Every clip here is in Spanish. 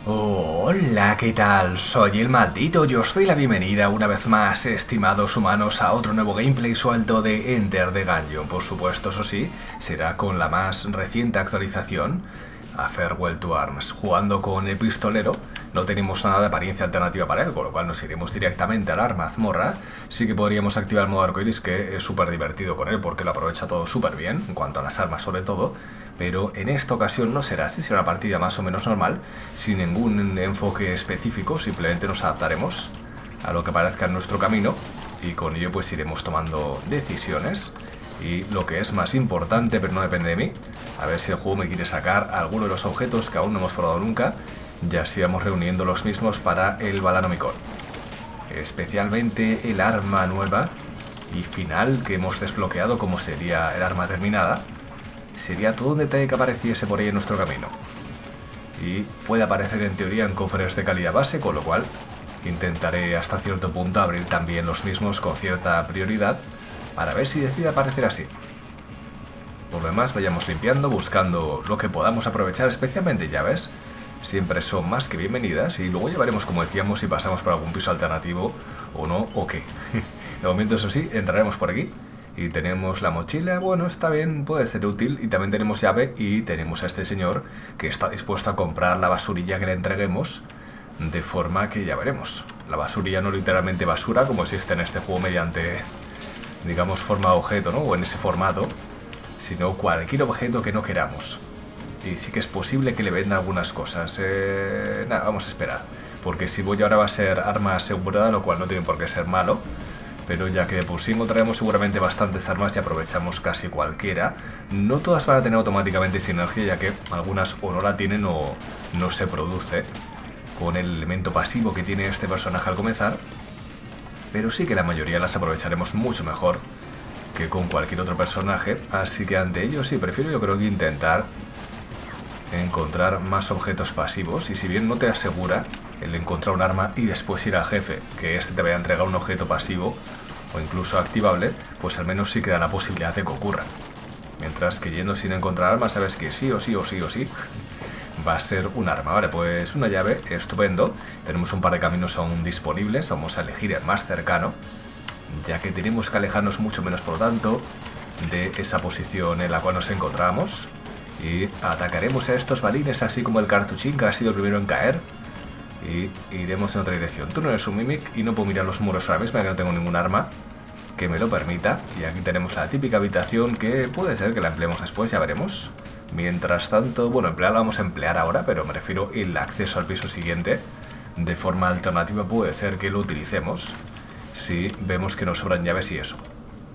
Hola, ¿qué tal? Soy el maldito y os doy la bienvenida una vez más, estimados humanos, a otro nuevo gameplay suelto de Enter the Gungeon. Por supuesto, eso sí, será con la más reciente actualización, a Farewell to Arms. Jugando con el pistolero, no tenemos nada de apariencia alternativa para él, con lo cual nos iremos directamente a la mazmorra. Sí que podríamos activar el modo arcoiris, que es súper divertido con él, porque lo aprovecha todo súper bien, en cuanto a las armas sobre todo. Pero en esta ocasión no será así, será una partida más o menos normal, sin ningún enfoque específico, simplemente nos adaptaremos a lo que aparezca en nuestro camino y con ello pues iremos tomando decisiones. Y lo que es más importante, pero no depende de mí, a ver si el juego me quiere sacar alguno de los objetos que aún no hemos probado nunca, y así vamos reuniendo los mismos para el Balanomicon. Especialmente el arma nueva y final que hemos desbloqueado, como sería el arma terminada. Sería todo un detalle que apareciese por ahí en nuestro camino. Y puede aparecer en teoría en cofres de calidad base, con lo cual intentaré hasta cierto punto abrir también los mismos con cierta prioridad para ver si decide aparecer así. Por lo demás, vayamos limpiando, buscando lo que podamos aprovechar, especialmente llaves. Siempre son más que bienvenidas y luego ya veremos, como decíamos, si pasamos por algún piso alternativo o no, o qué. De momento, eso sí, entraremos por aquí. Y tenemos la mochila, bueno, está bien, puede ser útil. Y también tenemos llave y tenemos a este señor que está dispuesto a comprar la basurilla que le entreguemos. De forma que ya veremos. La basurilla no literalmente basura, como existe en este juego mediante, digamos, forma de objeto, ¿no? O en ese formato. Sino cualquier objeto que no queramos. Y sí que es posible que le venda algunas cosas. Nada, vamos a esperar. Porque si voy ahora va a ser arma asegurada, lo cual no tiene por qué ser malo. Pero ya que de por sí encontraremos seguramente bastantes armas y aprovechamos casi cualquiera, no todas van a tener automáticamente sinergia, ya que algunas o no la tienen o no se produce con el elemento pasivo que tiene este personaje al comenzar. Pero sí que la mayoría las aprovecharemos mucho mejor que con cualquier otro personaje, así que ante ello sí prefiero yo creo que intentar encontrar más objetos pasivos. Y si bien no te asegura el encontrar un arma y después ir al jefe, que este te vaya a entregar un objeto pasivo o incluso activable, pues al menos sí que da la posibilidad de que ocurra. Mientras que yendo sin encontrar armas, sabes que sí o sí o sí o sí va a ser un arma. Vale, pues una llave, estupendo. Tenemos un par de caminos aún disponibles, vamos a elegir el más cercano, ya que tenemos que alejarnos mucho menos, por lo tanto, de esa posición en la cual nos encontramos. Y atacaremos a estos balines, así como el cartuchín, que ha sido el primero en caer. Y iremos en otra dirección. Tú no eres un Mimic y no puedo mirar los muros ahora mismo, ya que no tengo ningún arma que me lo permita. Y aquí tenemos la típica habitación, que puede ser que la empleemos después, ya veremos. Mientras tanto, bueno, emplearla vamos a emplear ahora, pero me refiero el acceso al piso siguiente. De forma alternativa puede ser que lo utilicemos si vemos que nos sobran llaves y eso.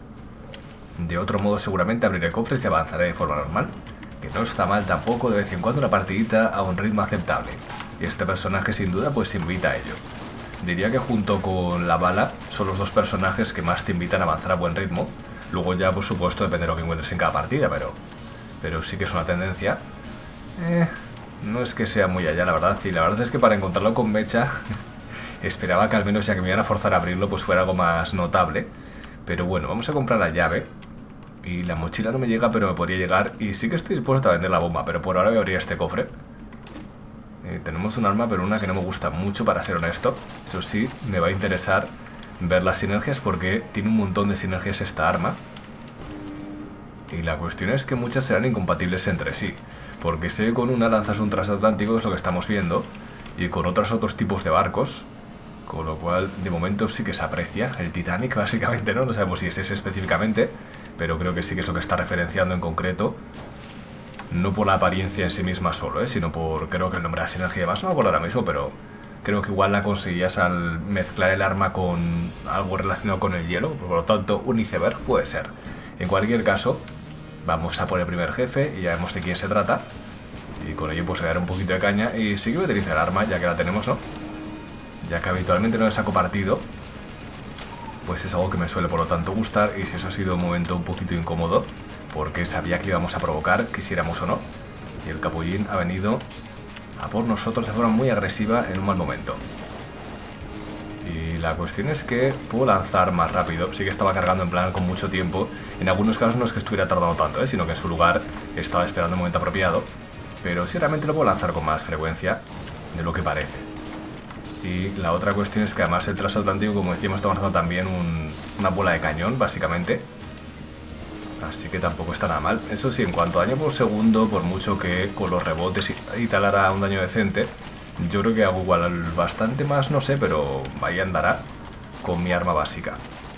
De otro modo seguramente abriré cofres y avanzaré de forma normal, que no está mal tampoco de vez en cuando una partidita a un ritmo aceptable. Y este personaje sin duda pues invita a ello. Diría que junto con la bala son los dos personajes que más te invitan a avanzar a buen ritmo. Luego ya por supuesto depende de lo que encuentres en cada partida, pero sí que es una tendencia. No es que sea muy allá, la verdad. Y la verdad es que para encontrarlo con mecha esperaba que al menos, ya que me iban a forzar a abrirlo, pues fuera algo más notable. Pero bueno, vamos a comprar la llave. Y la mochila no me llega, pero me podría llegar. Y sí que estoy dispuesto a vender la bomba, pero por ahora voy a abrir este cofre. Tenemos un arma, pero una que no me gusta mucho, para ser honesto. Eso sí, me va a interesar ver las sinergias, porque tiene un montón de sinergias esta arma. Y la cuestión es que muchas serán incompatibles entre sí, porque sé que con una lanzas un transatlántico, que es lo que estamos viendo, y con otros tipos de barcos. Con lo cual, de momento sí que se aprecia. El Titanic, básicamente, ¿no? No sabemos si es ese específicamente, pero creo que sí que es lo que está referenciando en concreto. No por la apariencia en sí misma solo, sino por, creo que el nombre de la sinergia y demás, no me acuerdo ahora mismo, pero creo que igual la conseguías al mezclar el arma con algo relacionado con el hielo. Por lo tanto, un iceberg puede ser. En cualquier caso, vamos a por el primer jefe y ya vemos de quién se trata. Y con ello pues a dar un poquito de caña. Y sí que voy a utilizar el arma, ya que la tenemos, ¿no? Ya que habitualmente no le saco partido, pues es algo que me suele por lo tanto gustar. Y si eso ha sido un momento un poquito incómodo, porque sabía que le íbamos a provocar, quisiéramos o no. Y el capullín ha venido a por nosotros de forma muy agresiva en un mal momento. Y la cuestión es que puedo lanzar más rápido. Sí que estaba cargando en plan con mucho tiempo. En algunos casos no es que estuviera tardando tanto, sino que en su lugar estaba esperando el momento apropiado. Pero sí realmente lo puedo lanzar con más frecuencia. de lo que parece. Y la otra cuestión es que además el transatlántico, como decíamos, está lanzando también una bola de cañón, básicamente. Así que tampoco está nada mal. Eso sí, en cuanto a daño por segundo, por mucho que con los rebotes y tal hará un daño decente, yo creo que hago igual bastante más, no sé, pero ahí andará con mi arma básica.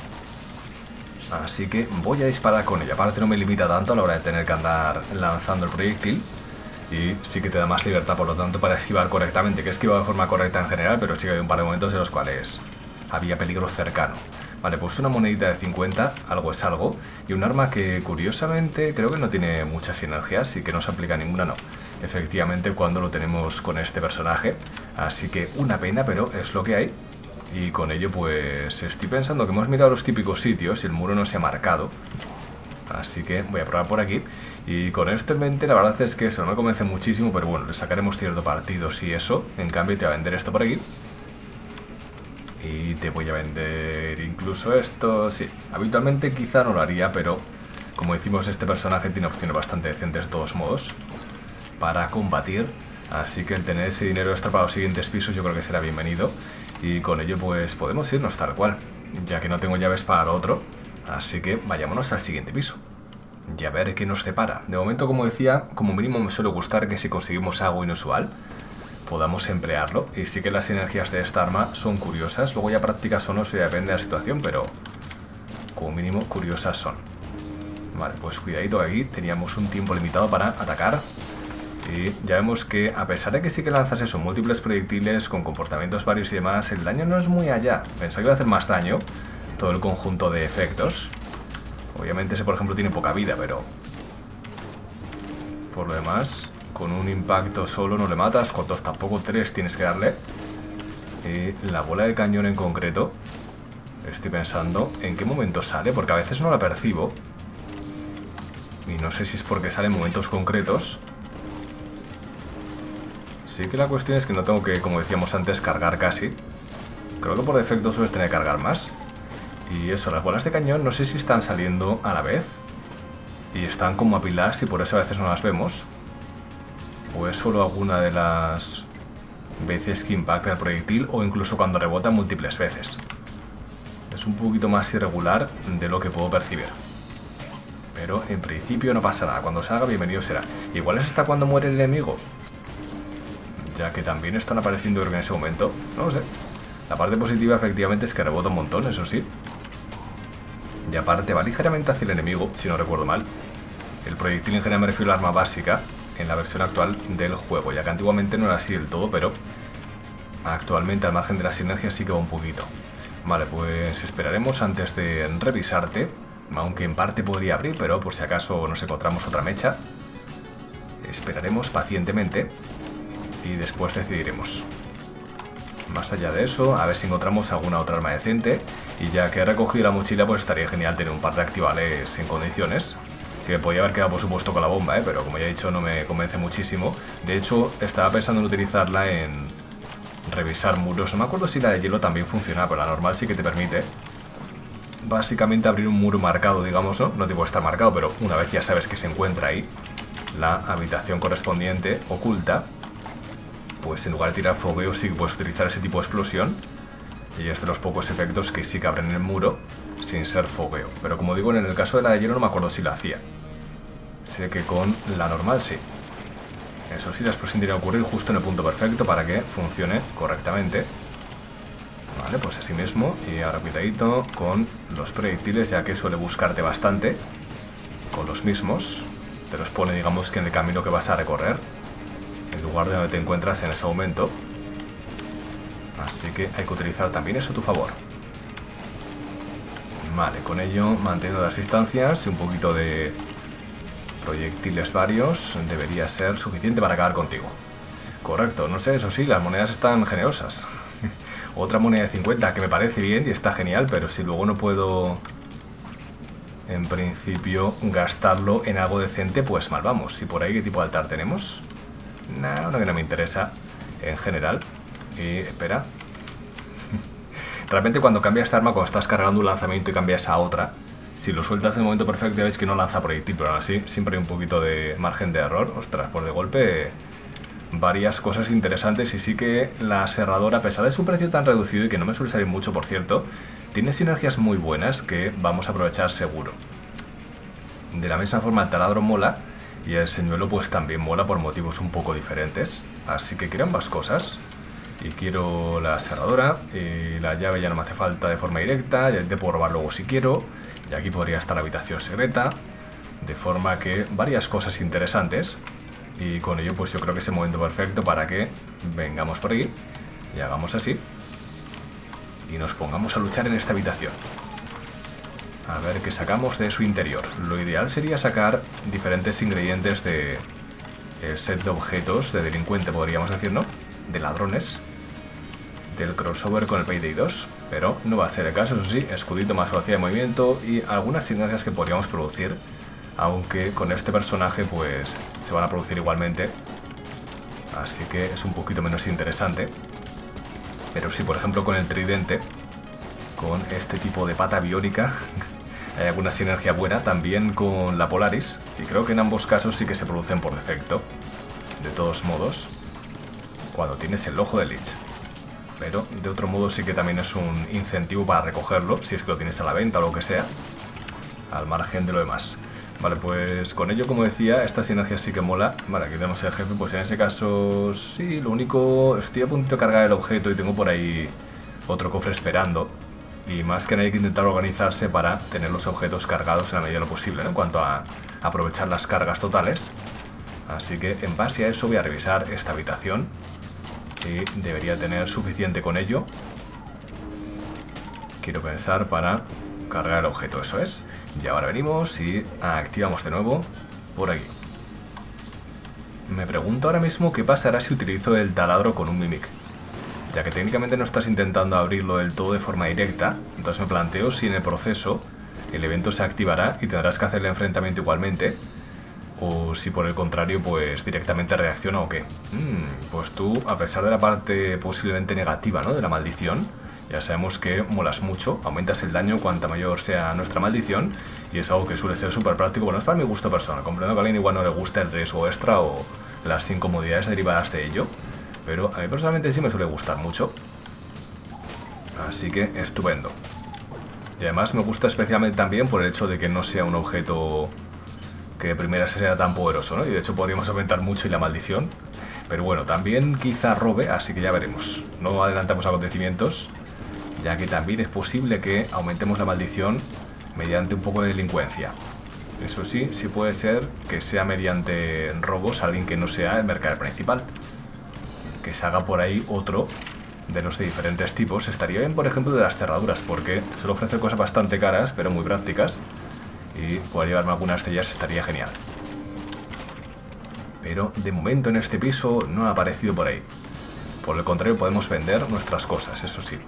Así que voy a disparar con ella. Aparte no me limita tanto a la hora de tener que andar lanzando el proyectil. Y sí que te da más libertad, por lo tanto, para esquivar correctamente. Que he esquivado de forma correcta en general, pero sí que hay un par de momentos en los cuales había peligro cercano. Vale, pues una monedita de 50, algo es algo. Y un arma que, curiosamente, creo que no tiene muchas sinergias y que no se aplica ninguna, no. Efectivamente, cuando lo tenemos con este personaje. Así que una pena, pero es lo que hay. Y con ello, pues, estoy pensando que hemos mirado los típicos sitios y el muro no se ha marcado. Así que voy a probar por aquí. Y con esto en mente, la verdad es que eso no me convence muchísimo, pero bueno, le sacaremos cierto partido si eso. En cambio, te voy a vender esto por aquí. Y te voy a vender incluso esto. Sí, habitualmente quizá no lo haría, pero como decimos, este personaje tiene opciones bastante decentes de todos modos para combatir. Así que el tener ese dinero extra para los siguientes pisos yo creo que será bienvenido. Y con ello pues podemos irnos tal cual, ya que no tengo llaves para lo otro. Así que vayámonos al siguiente piso y a ver qué nos separa. De momento, como decía, como mínimo me suele gustar que si conseguimos algo inusual podamos emplearlo. Y sí que las sinergias de esta arma son curiosas. Luego ya prácticas o no, eso ya depende de la situación, pero como mínimo curiosas son. Vale, pues cuidadito aquí. Teníamos un tiempo limitado para atacar. Y ya vemos que a pesar de que sí que lanzas eso, múltiples proyectiles con comportamientos varios y demás, el daño no es muy allá. Pensaba que iba a hacer más daño todo el conjunto de efectos. Obviamente ese por ejemplo tiene poca vida, pero por lo demás con un impacto solo no le matas, con dos tampoco, tres tienes que darle. Y la bola de cañón en concreto, estoy pensando en qué momento sale, porque a veces no la percibo. Y no sé si es porque sale en momentos concretos. Sí que la cuestión es que no tengo que, como decíamos antes, cargar casi. Creo que por defecto sueles tener que cargar más. Y eso, las bolas de cañón no sé si están saliendo a la vez y están como apiladas y por eso a veces no las vemos. O es solo alguna de las veces que impacta el proyectil o incluso cuando rebota múltiples veces. Es un poquito más irregular de lo que puedo percibir. Pero en principio no pasa nada. Cuando salga, bienvenido será. Igual es hasta cuando muere el enemigo, ya que también están apareciendo en ese momento. No lo sé. La parte positiva efectivamente es que rebota un montón, eso sí. Y aparte va ligeramente hacia el enemigo, si no recuerdo mal. El proyectil en general me refiero al arma básica en la versión actual del juego, ya que antiguamente no era así del todo, pero actualmente al margen de las sinergias sí que va un poquito. Vale, pues esperaremos antes de revisarte, aunque en parte podría abrir, pero por si acaso nos encontramos otra mecha. Esperaremos pacientemente y después decidiremos. Más allá de eso, a ver si encontramos alguna otra arma decente. Y ya que he recogido la mochila, pues estaría genial tener un par de activales en condiciones. Que podría haber quedado por supuesto con la bomba, pero como ya he dicho no me convence muchísimo. De hecho, estaba pensando en utilizarla en revisar muros. No me acuerdo si la de hielo también funciona, pero la normal sí que te permite básicamente abrir un muro marcado, digamos, ¿no? No te puede estar marcado, pero una vez ya sabes que se encuentra ahí la habitación correspondiente oculta, pues en lugar de tirar fogueo sí que puedes utilizar ese tipo de explosión. Y es de los pocos efectos que sí que abren el muro sin ser fogueo. Pero como digo, en el caso de la de hielo no me acuerdo si la hacía. Sé que con la normal sí. Eso sí, la explosión tiene que ocurrir justo en el punto perfecto para que funcione correctamente. Vale, pues así mismo. Y ahora cuidadito con los proyectiles, ya que suele buscarte bastante con los mismos. Te los pone, digamos, que en el camino que vas a recorrer, en lugar de donde te encuentras en ese momento. Así que hay que utilizar también eso a tu favor. Vale, con ello manteniendo las distancias y un poquito de proyectiles varios debería ser suficiente para acabar contigo. Correcto, no sé, eso sí, las monedas están generosas. Otra moneda de 50 que me parece bien y está genial, pero si luego no puedo en principio gastarlo en algo decente, pues mal vamos. ¿Y por ahí qué tipo de altar tenemos? Nah, uno que no me interesa en general. Y espera. Realmente cuando cambias esta arma, cuando estás cargando un lanzamiento y cambias a otra, si lo sueltas en el momento perfecto ya ves que no lanza proyectil, pero aún así siempre hay un poquito de margen de error. Ostras, por de golpe varias cosas interesantes. Y sí que la aserradora, a pesar de su precio tan reducido y que no me suele salir mucho, por cierto, tiene sinergias muy buenas que vamos a aprovechar seguro. De la misma forma el taladro mola y el señuelo pues también mola por motivos un poco diferentes. Así que quiero ambas cosas. Y quiero la aserradora, y la llave ya no me hace falta de forma directa, ya te puedo robar luego si quiero. Y aquí podría estar la habitación secreta. De forma que varias cosas interesantes. Y con ello pues yo creo que es el momento perfecto para que vengamos por aquí y hagamos así. Y nos pongamos a luchar en esta habitación. A ver qué sacamos de su interior. Lo ideal sería sacar diferentes ingredientes de el set de objetos de delincuente, podríamos decir, ¿no? De ladrones. Del crossover con el Payday 2. Pero no va a ser el caso, eso sí. Escudito, más velocidad de movimiento y algunas sinergias que podríamos producir. Aunque con este personaje pues se van a producir igualmente. Así que es un poquito menos interesante. Pero sí, por ejemplo, con el tridente, con este tipo de pata biónica, hay alguna sinergia buena. También con la Polaris. Y creo que en ambos casos sí que se producen por defecto. De todos modos, cuando tienes el ojo de Lich. Pero de otro modo sí que también es un incentivo para recogerlo, si es que lo tienes a la venta o lo que sea. Al margen de lo demás. Vale, pues con ello, como decía, esta sinergia sí que mola. Vale, aquí tenemos el jefe, pues en ese caso sí, lo único, estoy a punto de cargar el objeto y tengo por ahí otro cofre esperando. Y más que nada hay que intentar organizarse para tener los objetos cargados en la medida de lo posible, ¿no? En cuanto a aprovechar las cargas totales. Así que en base a eso voy a revisar esta habitación. Y debería tener suficiente con ello. Quiero pensar para cargar el objeto, eso es. Y ahora venimos y activamos de nuevo por aquí. Me pregunto ahora mismo qué pasará si utilizo el taladro con un Mimic. Ya que técnicamente no estás intentando abrirlo del todo de forma directa, entonces me planteo si en el proceso el evento se activará y tendrás que hacer el enfrentamiento igualmente, o si por el contrario pues directamente reacciona o qué. Pues tú, a pesar de la parte posiblemente negativa, ¿no?, de la maldición, ya sabemos que molas mucho, aumentas el daño cuanta mayor sea nuestra maldición, y es algo que suele ser súper práctico. Bueno, es para mi gusto personal, comprendo que a alguien igual no le gusta el riesgo extra o las incomodidades derivadas de ello, pero a mí personalmente sí me suele gustar mucho. Así que estupendo. Y además me gusta especialmente también por el hecho de que no sea un objeto que de primera sea tan poderoso, ¿no? Y de hecho podríamos aumentar mucho y la maldición. Pero bueno, también quizá robe, así que ya veremos. No adelantamos acontecimientos, ya que también es posible que aumentemos la maldición mediante un poco de delincuencia. Eso sí, sí puede ser que sea mediante robos a alguien que no sea el mercader principal. Que se haga por ahí otro de los de diferentes tipos. Estaría bien, por ejemplo, de las cerraduras, porque suele ofrecer cosas bastante caras, pero muy prácticas. Y poder llevarme algunas de ellas estaría genial. Pero de momento en este piso no ha aparecido por ahí. Por el contrario, podemos vender nuestras cosas, eso sí.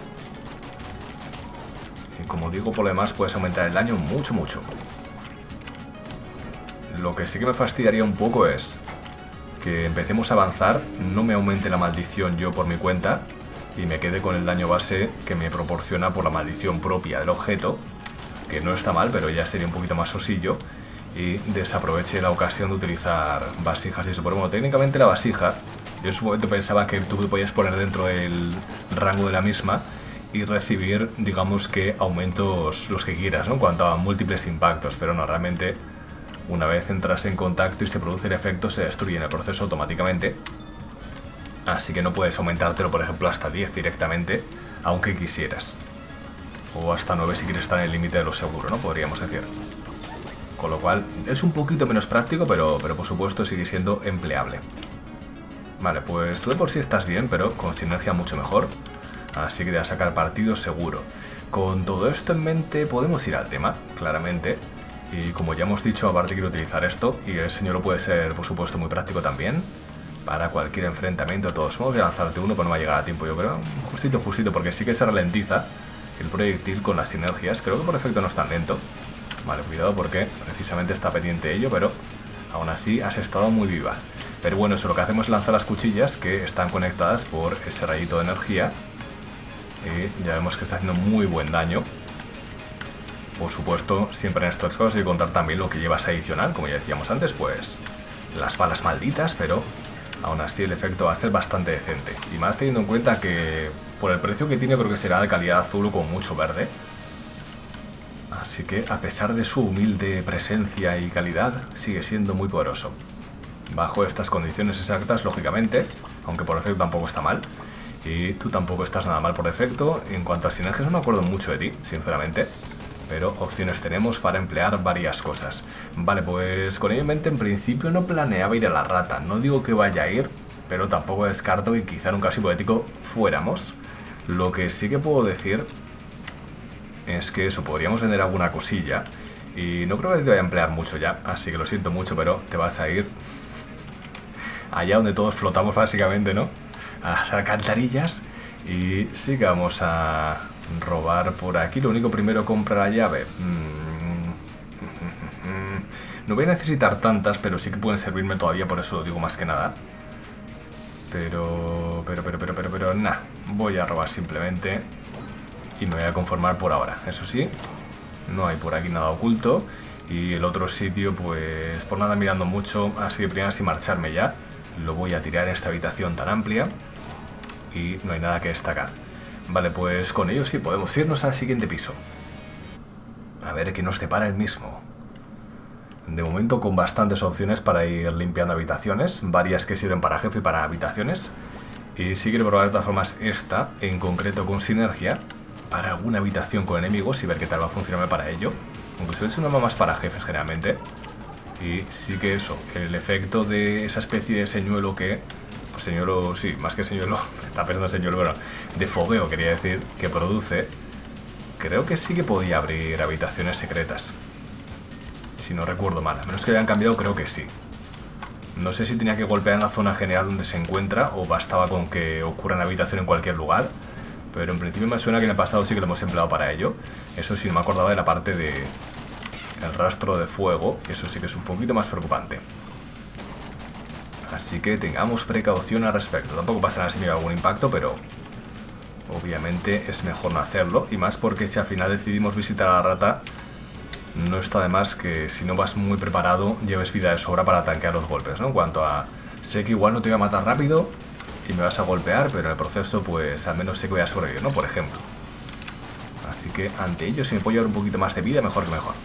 Y como digo, por lo demás puedes aumentar el daño mucho. Lo que sí que me fastidiaría un poco es que empecemos a avanzar, no me aumente la maldición yo por mi cuenta y me quede con el daño base que me proporciona por la maldición propia del objeto, que no está mal, pero ya sería un poquito más sosillo, y desaproveche la ocasión de utilizar vasijas y eso. Pero bueno, técnicamente la vasija, yo en su momento pensaba que tú podías poner dentro del rango de la misma y recibir, digamos que aumentos los que quieras, ¿no?, en cuanto a múltiples impactos, pero no, realmente una vez entras en contacto y se produce el efecto, se destruye en el proceso automáticamente. Así que no puedes aumentártelo, por ejemplo, hasta 10 directamente, aunque quisieras. O hasta 9 si quieres estar en el límite de lo seguro, ¿no?, podríamos decir. Con lo cual, es un poquito menos práctico, pero por supuesto sigue siendo empleable. Vale, pues tú de por sí estás bien, pero con sinergia mucho mejor. Así que te vas a sacar partido seguro. Con todo esto en mente, podemos ir al tema, claramente. Y como ya hemos dicho, aparte quiero utilizar esto, y el señuelo puede ser, por supuesto, muy práctico también. Para cualquier enfrentamiento, de todos modos, voy a lanzarte uno, pero no va a llegar a tiempo, yo creo. Justito, porque sí que se ralentiza el proyectil con las sinergias. Creo que por efecto no es tan lento. Vale, cuidado porque precisamente está pendiente de ello, pero aún así has estado muy viva. Pero bueno, eso lo que hacemos es lanzar las cuchillas que están conectadas por ese rayito de energía. Y ya vemos que está haciendo muy buen daño. Por supuesto, siempre en estos casos hay que contar también lo que llevas adicional, como ya decíamos antes, pues las balas malditas, pero aún así el efecto va a ser bastante decente. Y más teniendo en cuenta que por el precio que tiene creo que será de calidad azul o con mucho verde. Así que a pesar de su humilde presencia y calidad, sigue siendo muy poderoso. Bajo estas condiciones exactas, lógicamente, aunque por defecto tampoco está mal. Y tú tampoco estás nada mal por defecto. En cuanto a sinergias no me acuerdo mucho de ti, sinceramente. Pero opciones tenemos para emplear varias cosas. Vale, pues con ello en mente en principio no planeaba ir a la rata. No digo que vaya a ir, pero tampoco descarto que quizá en un caso hipotético fuéramos. Lo que sí que puedo decir es que eso, podríamos vender alguna cosilla. Y no creo que te vaya a emplear mucho ya, así que lo siento mucho, pero te vas a ir allá donde todos flotamos básicamente, ¿no? A las alcantarillas. Y sí que vamos a robar por aquí. Lo único, primero compra la llave. No voy a necesitar tantas, pero sí que pueden servirme todavía, por eso lo digo más que nada. Pero nada, voy a robar simplemente y me voy a conformar por ahora. Eso sí, no hay por aquí nada oculto. Y el otro sitio, pues por nada mirando mucho, así de primeras sin marcharme ya. Lo voy a tirar en esta habitación tan amplia y no hay nada que destacar. Vale, pues con ello sí podemos irnos al siguiente piso. A ver qué nos depara el mismo. De momento con bastantes opciones para ir limpiando habitaciones, varias que sirven para jefe y para habitaciones. Y sí quiero probar de todas formas esta, en concreto con sinergia, para alguna habitación con enemigos y ver qué tal va a funcionarme para ello. Aunque suele ser una más para jefes generalmente. Y sí que eso, el efecto de esa especie de señuelo que... Pues señuelo, sí, más que señuelo, está pensando señuelo, bueno, de fogueo quería decir, que produce. Creo que sí que podía abrir habitaciones secretas. Si no recuerdo mal, a menos que hayan cambiado, creo que sí. No sé si tenía que golpear en la zona general donde se encuentra o bastaba con que ocurra en la habitación en cualquier lugar. Pero en principio me suena que en el pasado sí que lo hemos empleado para ello. Eso sí, no me acordaba de la parte de... el rastro de fuego, y eso sí que es un poquito más preocupante. Así que tengamos precaución al respecto. Tampoco pasará si me da algún impacto, pero obviamente es mejor no hacerlo. Y más porque si al final decidimos visitar a la rata, no está de más que si no vas muy preparado lleves vida de sobra para tanquear los golpes, ¿no? En cuanto a... sé que igual no te voy a matar rápido y me vas a golpear, pero en el proceso pues al menos sé que voy a sobrevivir, ¿no? Por ejemplo. Así que ante ello, si me puedo llevar un poquito más de vida, mejor que mejor.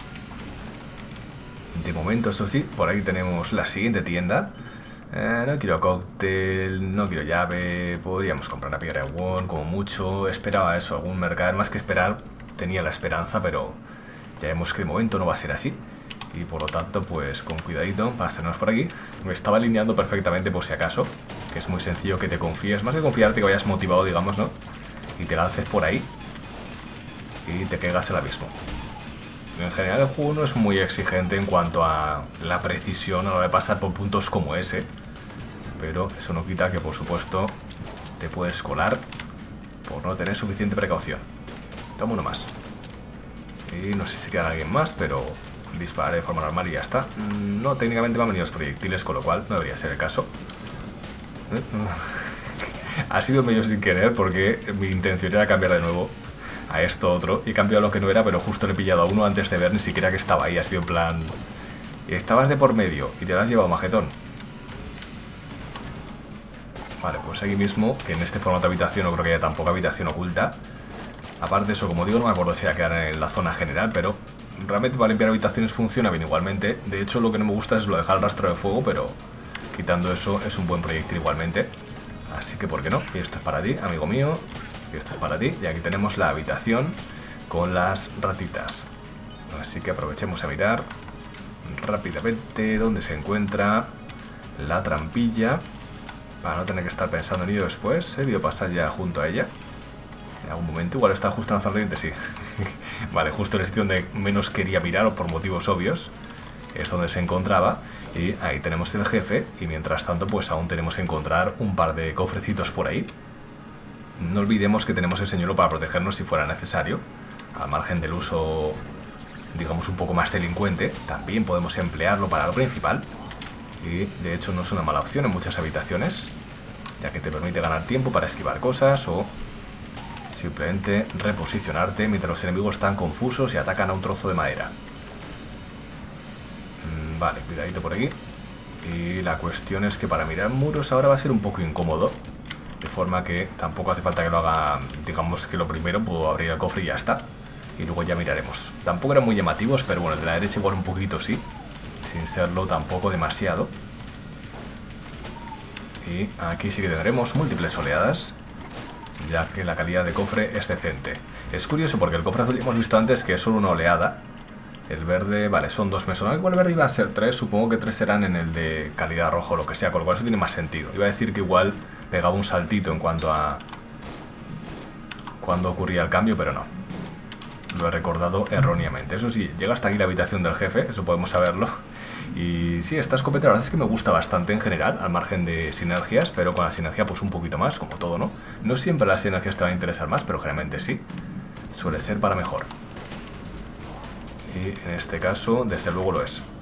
De momento, eso sí, por ahí tenemos la siguiente tienda. No quiero cóctel, no quiero llave. Podríamos comprar una piedra de won, como mucho. Esperaba eso, algún mercader. Más que esperar, tenía la esperanza, pero ya vemos que de momento no va a ser así. Y por lo tanto, pues con cuidadito para hacernos por aquí. Me estaba alineando perfectamente por si acaso, que es muy sencillo que te confíes. Más que confiarte, que vayas motivado, digamos, ¿no? Y te lances por ahí y te caigas el abismo. En general el juego no es muy exigente en cuanto a la precisión a la hora de pasar por puntos como ese. Pero eso no quita que, por supuesto, te puedes colar por no tener suficiente precaución. Toma uno más. Y no sé si queda alguien más, pero dispararé de forma normal y ya está. No, técnicamente me han venido los proyectiles, con lo cual no debería ser el caso. Ha sido medio sin querer porque mi intención era cambiar de nuevo a esto otro. Y he cambiado lo que no era, pero justo le he pillado a uno antes de ver ni siquiera que estaba ahí. Ha sido en plan... estabas de por medio y te lo has llevado, majetón. Vale, pues aquí mismo, que en este formato de habitación no creo que haya tampoco habitación oculta. Aparte de eso, como digo, no me acuerdo si va a quedar en la zona general, pero realmente para limpiar habitaciones funciona bien igualmente. De hecho, lo que no me gusta es lo de dejar el rastro de fuego, pero quitando eso es un buen proyectil igualmente. Así que, ¿por qué no? Y esto es para ti, amigo mío. Y esto es para ti. Y aquí tenemos la habitación con las ratitas. Así que aprovechemos a mirar rápidamente dónde se encuentra la trampilla, para no tener que estar pensando en ello después. He debido pasar ya junto a ella en algún momento. Igual está justo en la zona ardiente, sí. Vale, justo en el sitio donde menos quería mirar, o por motivos obvios, es donde se encontraba. Y ahí tenemos el jefe. Y mientras tanto, pues aún tenemos que encontrar un par de cofrecitos por ahí. No olvidemos que tenemos el señuelo para protegernos si fuera necesario. Al margen del uso, digamos, un poco más delincuente, también podemos emplearlo para lo principal. Y de hecho no es una mala opción en muchas habitaciones, ya que te permite ganar tiempo para esquivar cosas o simplemente reposicionarte mientras los enemigos están confusos y atacan a un trozo de madera. Vale, cuidadito por aquí. Y la cuestión es que para mirar muros ahora va a ser un poco incómodo. De forma que tampoco hace falta que lo haga, digamos que lo primero, puedo abrir el cofre y ya está. Y luego ya miraremos. Tampoco eran muy llamativos, pero bueno, el de la derecha igual un poquito sí. Sin serlo tampoco demasiado. Y aquí sí que tendremos múltiples oleadas, ya que la calidad de cofre es decente. Es curioso porque el cofre azul ya hemos visto antes que es solo una oleada. El verde, vale, son 2 me sonaba. Igual el verde iba a ser 3, supongo que 3 serán en el de calidad rojo o lo que sea, con lo cual eso tiene más sentido. Iba a decir que igual pegaba un saltito en cuanto a cuando ocurría el cambio, pero no. Lo he recordado erróneamente. Eso sí, llega hasta aquí la habitación del jefe, eso podemos saberlo. Y sí, esta escopeta la verdad es que me gusta bastante en general, al margen de sinergias, pero con la sinergia pues un poquito más, como todo, ¿no? No siempre las sinergias te van a interesar más, pero generalmente sí. Suele ser para mejor. Y en este caso, desde luego lo es.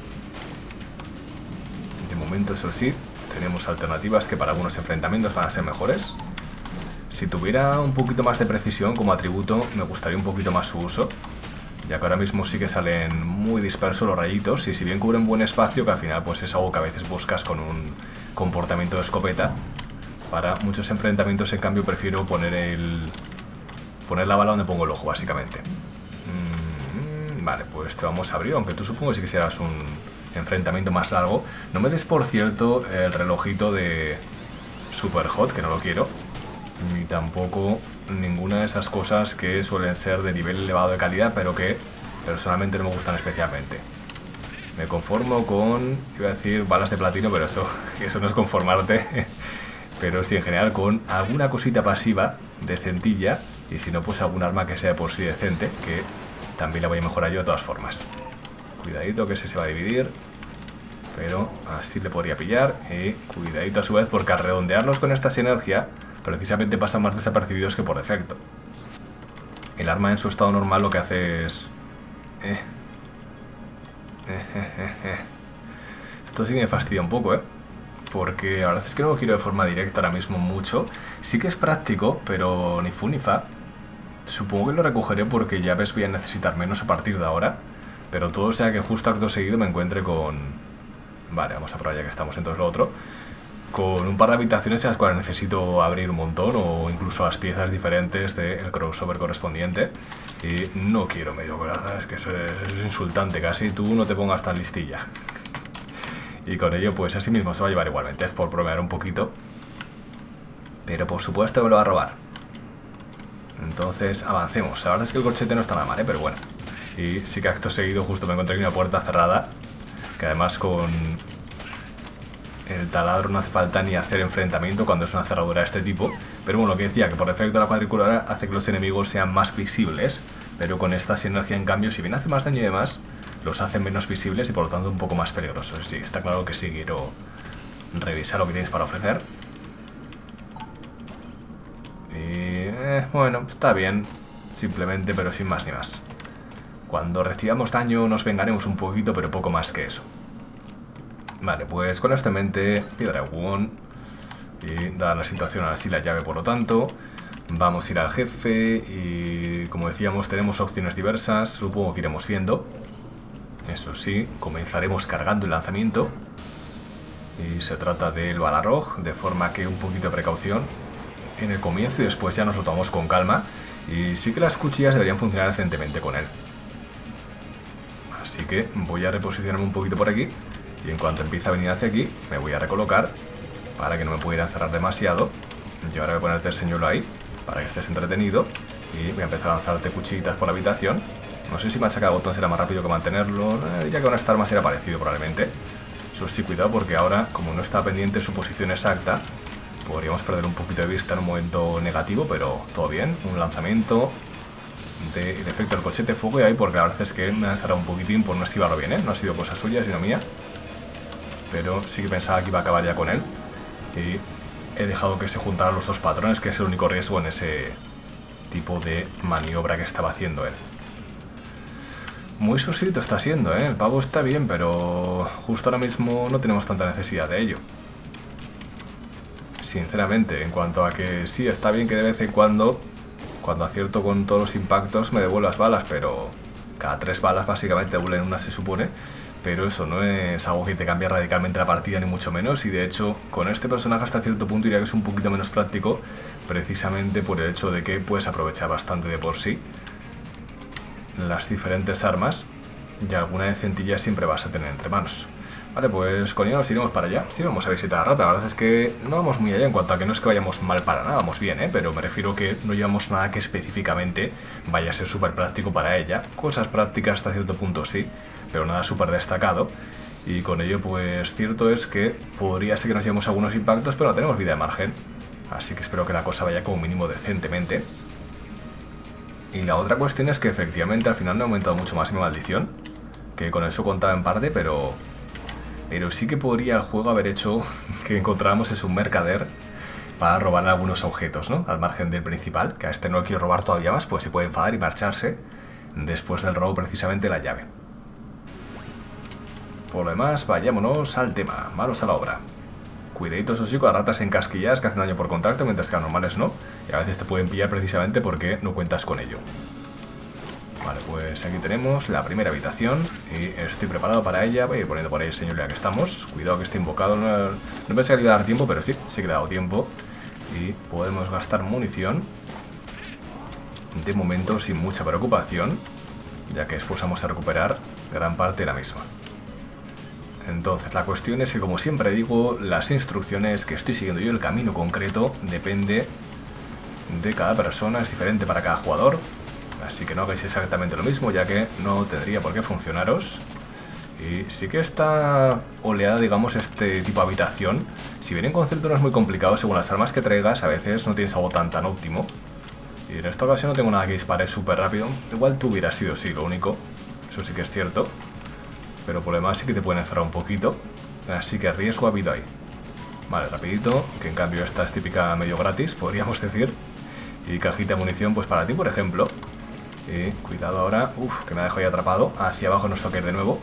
De momento, eso sí, tenemos alternativas que para algunos enfrentamientos van a ser mejores. Si tuviera un poquito más de precisión como atributo, me gustaría un poquito más su uso, ya que ahora mismo sí que salen muy dispersos los rayitos, y si bien cubren buen espacio, que al final pues es algo que a veces buscas con un comportamiento de escopeta, para muchos enfrentamientos en cambio prefiero poner la bala donde pongo el ojo, básicamente. Vale, pues te vamos a abrir, aunque tú supongo que si quisieras un enfrentamiento más largo. No me des, por cierto, el relojito de Super Hot, que no lo quiero. Ni tampoco ninguna de esas cosas que suelen ser de nivel elevado de calidad, pero que personalmente no me gustan especialmente. Me conformo con, iba a decir balas de platino, pero eso no es conformarte. Pero sí, en general con alguna cosita pasiva decentilla, y si no, pues algún arma que sea de por sí decente, que también la voy a mejorar yo de todas formas. Cuidadito que ese se va a dividir, pero así le podría pillar. Y cuidadito a su vez, porque al redondearlos con esta sinergia precisamente pasan más desapercibidos que por defecto. El arma en su estado normal lo que hace es... Esto sí que me fastidia un poco, porque la verdad es que no lo quiero de forma directa ahora mismo mucho. Sí que es práctico, pero ni fu ni fa. Supongo que lo recogeré porque ya ves voy a necesitar menos a partir de ahora. Pero todo sea que justo acto seguido me encuentre con... Vale, vamos a probar ya que estamos entonces lo otro. Con un par de habitaciones en las cuales necesito abrir un montón, o incluso las piezas diferentes del crossover correspondiente. Y no quiero medio corazón, es que eso es insultante casi. Tú no te pongas tan listilla. Y con ello pues así mismo se va a llevar igualmente. Es por bromear un poquito, pero por supuesto que me lo va a robar. Entonces avancemos. La verdad es que el corchete no está nada mal, pero bueno. Y sí que acto seguido justo me encontré aquí una puerta cerrada, que además con el taladro no hace falta ni hacer enfrentamiento cuando es una cerradura de este tipo. Pero bueno, lo que decía, que por defecto la cuadriculadora hace que los enemigos sean más visibles, pero con esta sinergia en cambio, si bien hace más daño y demás, los hace menos visibles y por lo tanto un poco más peligrosos. Sí, está claro que sí quiero revisar lo que tienes para ofrecer. Y bueno, está bien, simplemente, pero sin más ni más. Cuando recibamos daño nos vengaremos un poquito, pero poco más que eso. Vale, pues con esto en mente, piedra Won. Y dada la situación así la llave, por lo tanto, vamos a ir al jefe. Y como decíamos, tenemos opciones diversas, supongo que iremos viendo. Eso sí, comenzaremos cargando el lanzamiento. Y se trata del Balrog, de forma que un poquito de precaución en el comienzo y después ya nos lo tomamos con calma. Y sí que las cuchillas deberían funcionar decentemente con él. Así que voy a reposicionarme un poquito por aquí. Y en cuanto empiece a venir hacia aquí, me voy a recolocar para que no me pudiera encerrar demasiado. Yo ahora voy a ponerte el señuelo ahí para que estés entretenido. Y voy a empezar a lanzarte cuchillitas por la habitación. No sé si machacar el botón será más rápido que mantenerlo. Ya que van a estar más será parecido probablemente. Eso sí, cuidado porque ahora, como no está pendiente su posición exacta, podríamos perder un poquito de vista en un momento negativo, pero todo bien. Un lanzamiento del efecto del cochete fuego y ahí, porque la verdad es que me ha encerrado un poquitín por no esquivarlo bien, no ha sido cosa suya, sino mía. Pero sí que pensaba que iba a acabar ya con él. Y he dejado que se juntaran los dos patrones, que es el único riesgo en ese tipo de maniobra que estaba haciendo él. Muy suscito está siendo, el pavo está bien, pero justo ahora mismo no tenemos tanta necesidad de ello. Sinceramente, en cuanto a que sí, está bien que de vez en cuando acierto con todos los impactos me devuelvo las balas, pero cada 3 balas básicamente devuelven una, se supone. pero eso no es algo que te cambie radicalmente la partida, ni mucho menos, y de hecho con este personaje hasta cierto punto diría que es un poquito menos práctico, precisamente por el hecho de que puedes aprovechar bastante de por sí las diferentes armas y alguna decentilla siempre vas a tener entre manos. Vale, pues con ello nos iremos para allá. Sí, vamos a visitar a Rata. La verdad es que no vamos muy allá en cuanto a que no es que vayamos mal para nada, vamos bien, pero me refiero que no llevamos nada que específicamente vaya a ser súper práctico para ella. Cosas prácticas hasta cierto punto sí, pero nada súper destacado. Y con ello, pues cierto es que podría ser que nos llevemos algunos impactos, pero no tenemos vida de margen. Así que espero que la cosa vaya como mínimo decentemente. Y la otra cuestión es que efectivamente al final no ha aumentado mucho más mi maldición, que con eso contaba en parte, pero sí que podría el juego haber hecho que encontráramos es un mercader para robar algunos objetos, ¿no? Al margen del principal, que a este no lo quiero robar todavía más, pues se puede enfadar y marcharse después del robo precisamente la llave. Por lo demás, vayámonos al tema, manos a la obra. Cuidadito, eso sí, con las ratas encasquilladas que hacen daño por contacto, mientras que las normales no, y a veces te pueden pillar precisamente porque no cuentas con ello. Vale, pues aquí tenemos la primera habitación y estoy preparado para ella. Voy a ir poniendo por ahí el señor ya que estamos. Cuidado que esté invocado, no pensé que le iba a dar tiempo, pero sí que le ha dado tiempo. Y podemos gastar munición de momento sin mucha preocupación, ya que después vamos a recuperar gran parte de la misma. Entonces la cuestión es que, como siempre digo, las instrucciones que estoy siguiendo yo, el camino concreto, depende de cada persona, es diferente para cada jugador. Así que no hagáis exactamente lo mismo, ya que no tendría por qué funcionaros. Y sí que esta oleada, digamos, este tipo de habitación, si bien en concepto no es muy complicado, según las armas que traigas, a veces no tienes algo tan óptimo. Y en esta ocasión no tengo nada que dispare súper rápido. Igual tú hubieras sido, sí, lo único. Eso sí que es cierto. Pero por lo demás sí que te pueden encerrar un poquito. Así que riesgo ha habido ahí. Vale, rapidito, que en cambio esta es típica medio gratis, podríamos decir. Y cajita de munición, pues para ti, por ejemplo. Y cuidado ahora, que me ha dejado ya atrapado. Hacia abajo nos toca ir de nuevo.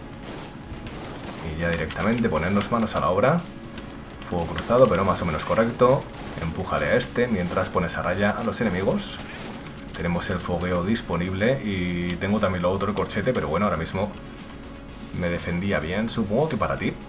Y ya directamente ponernos manos a la obra. Fuego cruzado, pero más o menos correcto. Empújale a este mientras pones a raya a los enemigos. Tenemos el fogueo disponible y tengo también lo otro, el corchete, pero bueno, ahora mismo me defendía bien, supongo que para ti.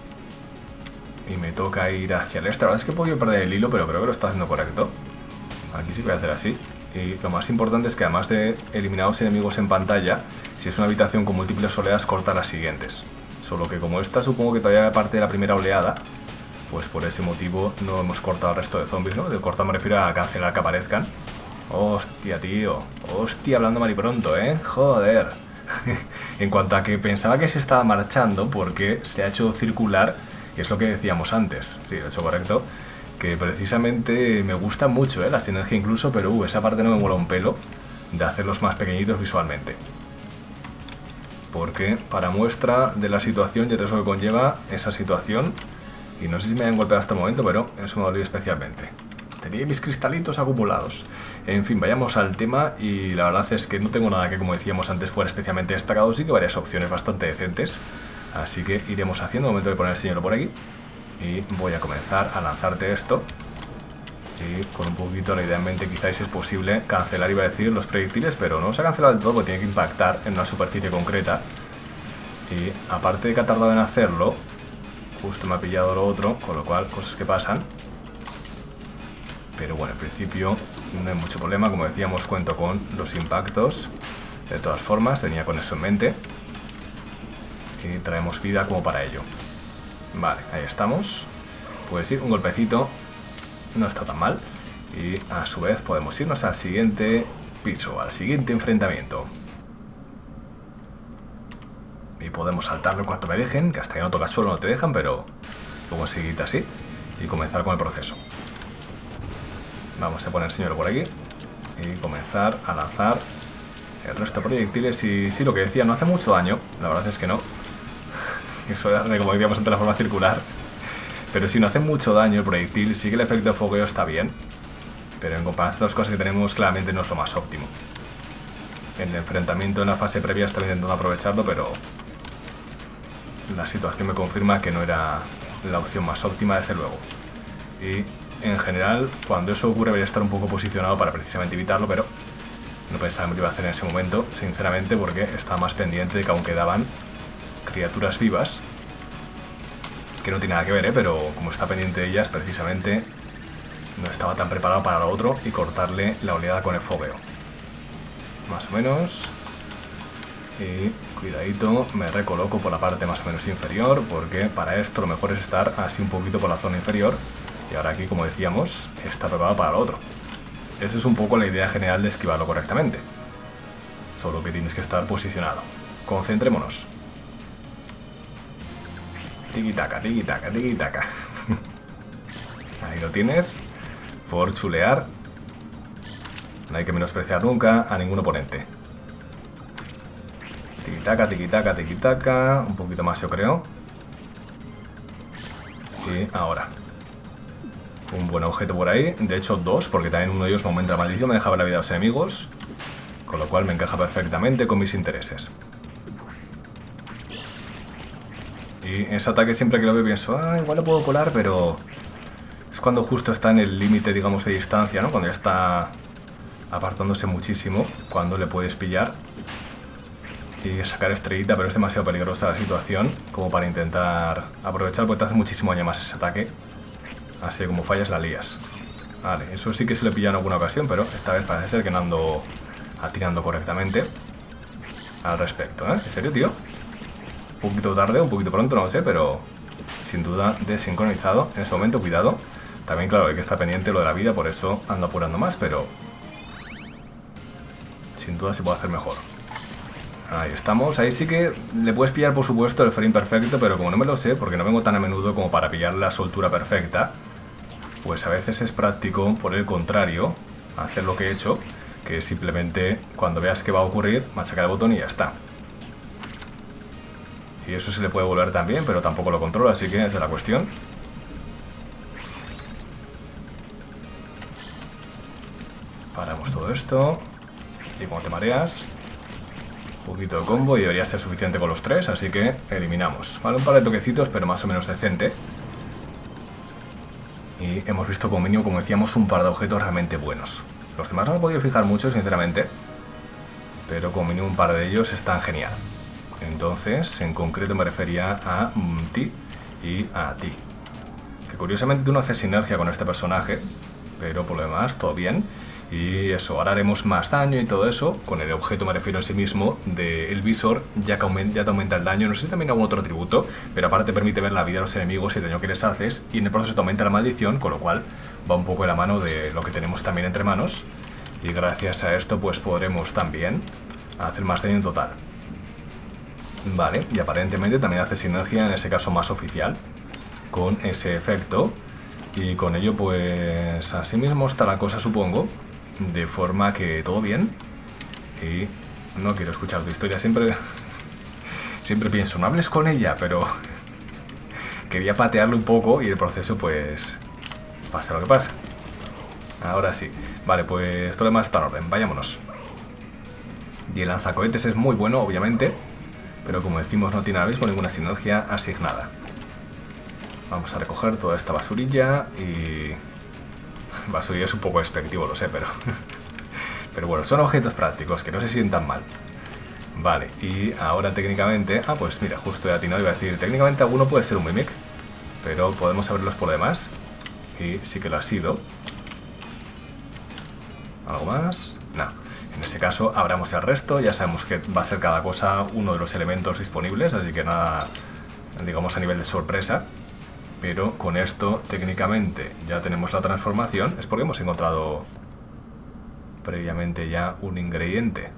Y me toca ir hacia el este. La verdad es que he podido perder el hilo, pero creo que lo está haciendo correcto. Aquí sí voy a hacer así. Y lo más importante es que además de eliminar a los enemigos en pantalla, si es una habitación con múltiples oleadas, corta las siguientes. Solo que como esta supongo que todavía parte de la primera oleada, pues por ese motivo no hemos cortado el resto de zombies, ¿no? De cortar me refiero a cancelar que aparezcan. Hostia, tío. Hostia, hablando mal y pronto, ¿eh? Joder. En cuanto a que pensaba que se estaba marchando porque se ha hecho circular, y es lo que decíamos antes, sí, lo he hecho correcto, que precisamente me gusta mucho, la sinergia incluso, pero esa parte no me mola un pelo de hacerlos más pequeñitos visualmente. Porque para muestra de la situación y el riesgo que conlleva esa situación, y no sé si me han golpeado hasta el momento, pero eso me ha dolido especialmente. Tenía mis cristalitos acumulados. En fin, vayamos al tema y la verdad es que no tengo nada que, como decíamos antes, fuera especialmente destacado. Sí que varias opciones bastante decentes. Así que iremos haciendo. Momento de poner el señuelo por aquí. Y voy a comenzar a lanzarte esto. Y con un poquito la idea en mente quizás es posible cancelar, iba a decir, los proyectiles, pero no se ha cancelado del todo porque tiene que impactar en una superficie concreta. Y aparte de que ha tardado en hacerlo, justo me ha pillado lo otro, con lo cual cosas que pasan. Pero bueno, en principio no hay mucho problema, como decíamos, cuento con los impactos. De todas formas, venía con eso en mente. Y traemos vida como para ello. Vale, ahí estamos. Pues sí, un golpecito no está tan mal. Y a su vez podemos irnos al siguiente piso, al siguiente enfrentamiento. Y podemos saltarlo en cuanto me dejen, que hasta que no tocas suelo no te dejan, pero luego enseguida así. Y comenzar con el proceso. Vamos a poner el señuelo por aquí y comenzar a lanzar el resto de proyectiles. Y sí, lo que decía, no hace mucho daño, la verdad es que no. Eso de, como decíamos antes, la forma circular. Pero si no hace mucho daño el proyectil, sí que el efecto de fogueo está bien. Pero en comparación a las cosas que tenemos, claramente no es lo más óptimo. En el enfrentamiento en la fase previa estaba intentando aprovecharlo, pero la situación me confirma que no era la opción más óptima, desde luego. Y en general, cuando eso ocurre, debería estar un poco posicionado para precisamente evitarlo, pero no pensaba que me iba a hacer en ese momento, sinceramente, porque estaba más pendiente de que aún quedaban criaturas vivas, que no tiene nada que ver, pero como está pendiente de ellas, precisamente no estaba tan preparado para lo otro y cortarle la oleada con el fogueo. Más o menos. Y cuidadito, me recoloco por la parte más o menos inferior, porque para esto lo mejor es estar así un poquito por la zona inferior. Y ahora aquí, como decíamos, está preparado para lo otro. Esa es un poco la idea general de esquivarlo correctamente. Solo que tienes que estar posicionado. Concentrémonos. Tiki-taka, tiki-taka, tiki-taka. Ahí lo tienes. Por chulear. No hay que menospreciar nunca a ningún oponente. Tiki-taka, tiki-taka, tiki-taka. Un poquito más, yo creo. Y ahora. Un buen objeto por ahí. De hecho, dos, porque también uno de ellos me aumenta la maldición. Me deja ver la vida de los enemigos. Con lo cual me encaja perfectamente con mis intereses. Y ese ataque siempre que lo veo pienso, igual lo puedo colar, pero es cuando justo está en el límite, digamos, de distancia, ¿no? Cuando ya está apartándose muchísimo, cuando le puedes pillar y sacar estrellita, pero es demasiado peligrosa la situación como para intentar aprovechar, porque te hace muchísimo daño más ese ataque. Así que como fallas la lías. Vale, eso sí que se lo he pillado en alguna ocasión, pero esta vez parece ser que no ando atirando correctamente al respecto, ¿eh? ¿En serio, tío? Un poquito tarde, un poquito pronto, no lo sé, pero sin duda desincronizado en ese momento, cuidado. También, claro, hay que estar pendiente de lo de la vida, por eso ando apurando más, pero sin duda se puede hacer mejor. Ahí estamos, ahí sí que le puedes pillar, por supuesto, el frame perfecto, pero como no me lo sé, porque no vengo tan a menudo como para pillar la soltura perfecta, pues a veces es práctico, por el contrario, hacer lo que he hecho, que es simplemente, cuando veas que va a ocurrir, machacar el botón y ya está. Y eso se le puede volver también, pero tampoco lo controlo, así que esa es la cuestión. Paramos todo esto. Y cuando te mareas, un poquito de combo y debería ser suficiente con los tres, así que eliminamos. Vale, un par de toquecitos, pero más o menos decente. Y hemos visto como mínimo, como decíamos, un par de objetos realmente buenos. Los demás no me he podido fijar mucho, sinceramente, pero como mínimo un par de ellos están genial. Entonces, en concreto me refería a ti y a ti. Que curiosamente tú no haces sinergia con este personaje, pero por lo demás, todo bien. Y eso, ahora haremos más daño y todo eso. Con el objeto me refiero a sí mismo del visor, ya te aumenta el daño. No sé si también algún otro atributo, pero aparte te permite ver la vida de los enemigos y el daño que les haces. Y en el proceso te aumenta la maldición, con lo cual va un poco de la mano de lo que tenemos también entre manos. Y gracias a esto pues podremos también hacer más daño en total. Vale, y aparentemente también hace sinergia, en ese caso más oficial, con ese efecto. Y con ello pues así mismo está la cosa, supongo. De forma que todo bien. Y no quiero escuchar tu historia, siempre pienso, no hables con ella, pero quería patearlo un poco y el proceso pues pasa lo que pasa. Ahora sí. Vale, pues todo lo demás está en orden, vayámonos. Y el lanzacohetes es muy bueno, obviamente, pero como decimos no tiene ahora mismo ninguna sinergia asignada. Vamos a recoger toda esta basurilla y... basurilla es un poco despectivo, lo sé, pero... pero bueno, son objetos prácticos que no se sientan mal. Vale, y ahora técnicamente... Ah, pues mira, justo he atinado, iba a decir, técnicamente alguno puede ser un Mimic, pero podemos abrirlos por demás. Y sí que lo ha sido. ¿Algo más? No. En ese caso, abramos el resto. Ya sabemos que va a ser cada cosa uno de los elementos disponibles, así que nada, digamos, a nivel de sorpresa. Pero con esto, técnicamente, ya tenemos la transformación. Es porque hemos encontrado previamente ya un ingrediente.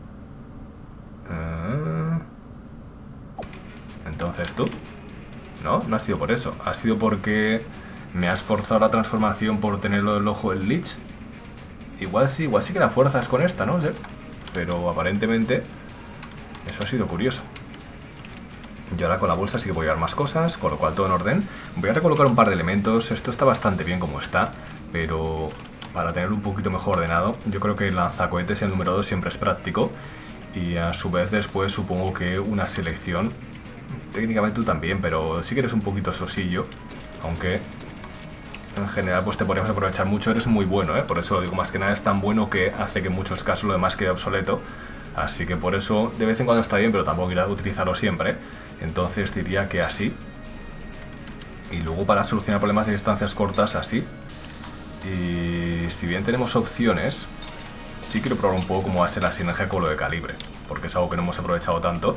Entonces tú... No, no ha sido por eso. Ha sido porque me has forzado la transformación por tenerlo del ojo del Lich. Igual sí que la fuerzas con esta, ¿no? Sí. Pero aparentemente eso ha sido curioso. Y ahora con la bolsa sí que voy a llevar más cosas, con lo cual todo en orden. Voy a recolocar un par de elementos. Esto está bastante bien como está, pero para tenerlo un poquito mejor ordenado, yo creo que el lanzacohetes y el número 2 siempre es práctico. Y a su vez después supongo que una selección, técnicamente tú también, pero sí que eres un poquito sosillo, aunque en general pues te podríamos aprovechar mucho. Eres muy bueno, ¿eh? Por eso lo digo, más que nada es tan bueno que hace que en muchos casos lo demás quede obsoleto. Así que por eso de vez en cuando está bien, pero tampoco quiero utilizarlo siempre. Entonces diría que así. Y luego para solucionar problemas de distancias cortas, así. Y si bien tenemos opciones, sí quiero probar un poco cómo va a ser la sinergia con lo de calibre, porque es algo que no hemos aprovechado tanto.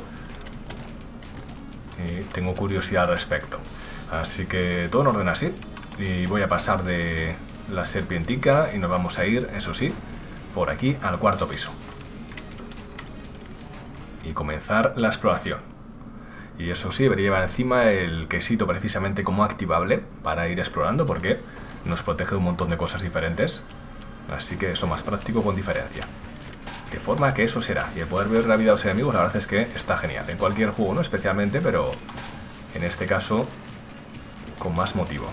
Y tengo curiosidad al respecto. Así que todo en orden así. Y voy a pasar de la serpientica y nos vamos a ir, eso sí, por aquí al cuarto piso. Y comenzar la exploración. Y eso sí, debería llevar encima el quesito precisamente como activable para ir explorando, porque nos protege de un montón de cosas diferentes. Así que eso más práctico con diferencia. De forma que eso será. Y el poder ver la vida de los enemigos, la verdad es que está genial. En cualquier juego, no especialmente, pero en este caso con más motivo.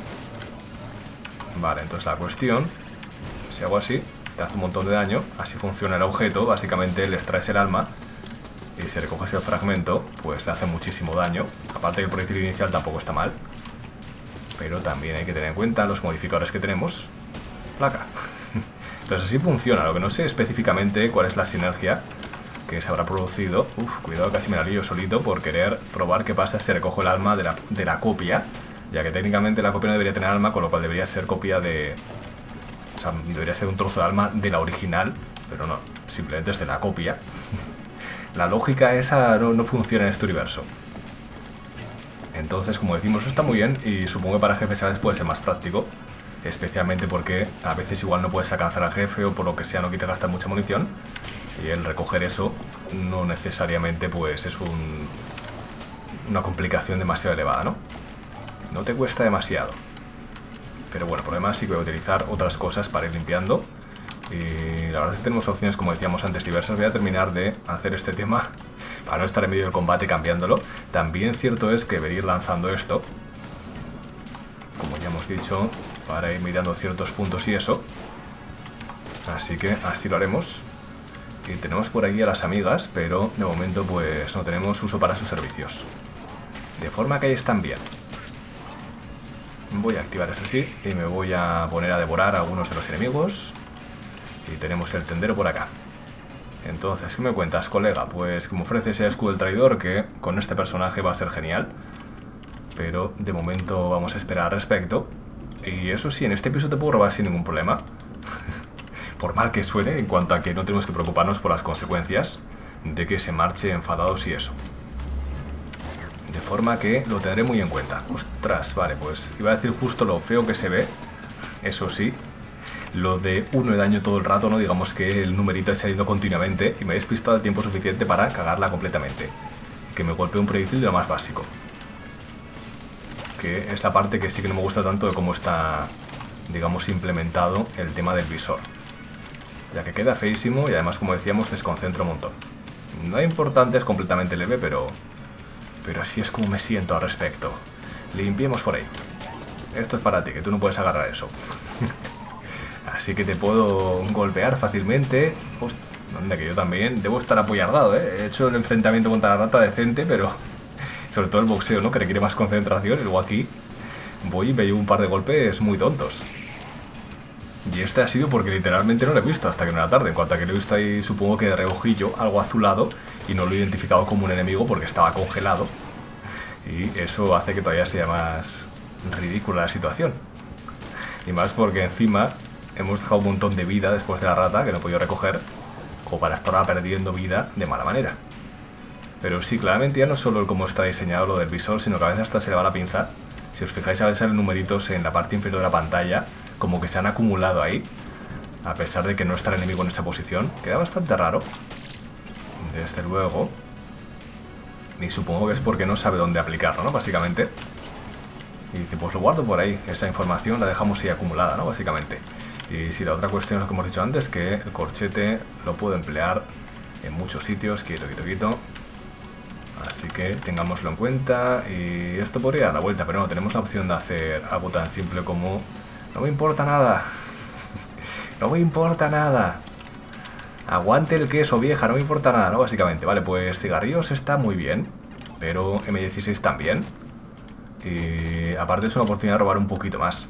Vale, entonces la cuestión, si hago así, te hace un montón de daño. Así funciona el objeto. Básicamente le extraes el alma y si recoges el fragmento, pues le hace muchísimo daño. Aparte que el proyectil inicial tampoco está mal, pero también hay que tener en cuenta los modificadores que tenemos. Placa. Entonces así funciona. Lo que no sé específicamente cuál es la sinergia que se habrá producido. Uf, cuidado, casi me la lío solito por querer probar qué pasa si recojo el alma de la copia, ya que técnicamente la copia no debería tener alma, con lo cual debería ser copia de... O sea, debería ser un trozo de alma de la original, pero no, simplemente es de la copia. La lógica esa no funciona en este universo. Entonces, como decimos, está muy bien y supongo que para jefes a veces puede ser más práctico, especialmente porque a veces igual no puedes alcanzar al jefe o por lo que sea no quieres gastar mucha munición, y el recoger eso no necesariamente pues es una complicación demasiado elevada, ¿no? No te cuesta demasiado. Pero bueno, por lo demás sí que voy a utilizar otras cosas para ir limpiando. Y la verdad es que tenemos opciones, como decíamos antes, diversas. Voy a terminar de hacer este tema para no estar en medio del combate cambiándolo. También cierto es que debería ir lanzando esto, como ya hemos dicho, para ir mirando ciertos puntos y eso. Así que así lo haremos. Y tenemos por aquí a las amigas, pero de momento pues no tenemos uso para sus servicios. De forma que ahí están bien. Voy a activar eso sí y me voy a poner a devorar a algunos de los enemigos. Y tenemos el tendero por acá. Entonces, ¿qué me cuentas, colega? Pues que me ofrece ese escudo del traidor, que con este personaje va a ser genial. Pero de momento vamos a esperar al respecto. Y eso sí, en este piso te puedo robar sin ningún problema. Por mal que suene, en cuanto a que no tenemos que preocuparnos por las consecuencias de que se marche enfadados y eso. De forma que lo tendré muy en cuenta. Ostras, vale, pues iba a decir justo lo feo que se ve. Eso sí. Lo de 1 de daño todo el rato, ¿no? Digamos que el numerito ha salido continuamente y me he despistado el tiempo suficiente para cagarla completamente. Y que me golpee un proyectil de lo más básico. Que es la parte que sí que no me gusta tanto de cómo está, digamos, implementado el tema del visor. Ya que queda feísimo y además, como decíamos, desconcentra un montón. No es importante, es completamente leve, pero así es como me siento al respecto. Limpiemos por ahí. Esto es para ti, que tú no puedes agarrar eso. Así que te puedo golpear fácilmente. Anda, que yo también debo estar apoyardado, ¿eh? He hecho el enfrentamiento contra la rata decente, pero sobre todo el boxeo, ¿no? Que requiere más concentración. Y luego aquí voy y me llevo un par de golpes muy tontos. Y este ha sido porque literalmente no lo he visto hasta que no era tarde. En cuanto a que lo he visto ahí, supongo que de reojillo, algo azulado, y no lo he identificado como un enemigo porque estaba congelado. Y eso hace que todavía sea más ridícula la situación. Y más porque encima hemos dejado un montón de vida después de la rata que no he podido recoger, como para estar ahora perdiendo vida de mala manera. Pero sí, claramente ya no solo el cómo está diseñado lo del visor, sino que a veces hasta se le va la pinza. Si os fijáis, a veces salen numeritos en la parte inferior de la pantalla como que se han acumulado ahí, a pesar de que no está el enemigo en esa posición. Queda bastante raro, desde luego. Y supongo que es porque no sabe dónde aplicarlo, ¿no? Básicamente. Y dice, pues lo guardo por ahí. Esa información la dejamos ahí acumulada, ¿no? Básicamente. Y si la otra cuestión es lo que hemos dicho antes, que el corchete lo puedo emplear en muchos sitios. Quieto. Así que tengámoslo en cuenta. Y esto podría dar la vuelta, pero no, tenemos la opción de hacer algo tan simple como... No me importa nada. No me importa nada. Aguante el queso, vieja, no me importa nada, ¿no? Básicamente, vale, pues cigarrillos está muy bien, pero M16 también. Y aparte es una oportunidad de robar un poquito más.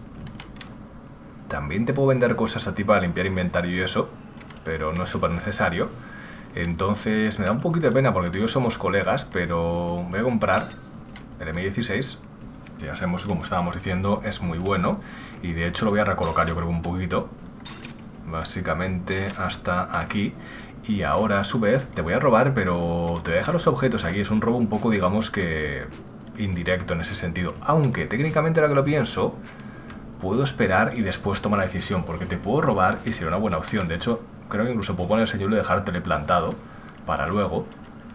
También te puedo vender cosas a ti para limpiar inventario y eso, pero no es súper necesario. Entonces me da un poquito de pena porque tú y yo somos colegas, pero voy a comprar el M16. Ya sabemos que, como estábamos diciendo, es muy bueno. Y de hecho lo voy a recolocar, yo creo que un poquito. Básicamente hasta aquí. Y ahora a su vez te voy a robar, pero te voy a dejar los objetos aquí. Es un robo un poco, digamos que indirecto en ese sentido. Aunque técnicamente, ahora que lo pienso, puedo esperar y después tomar la decisión, porque te puedo robar y sería una buena opción. De hecho, creo que incluso puedo poner el señuelo y dejártelo plantado para luego.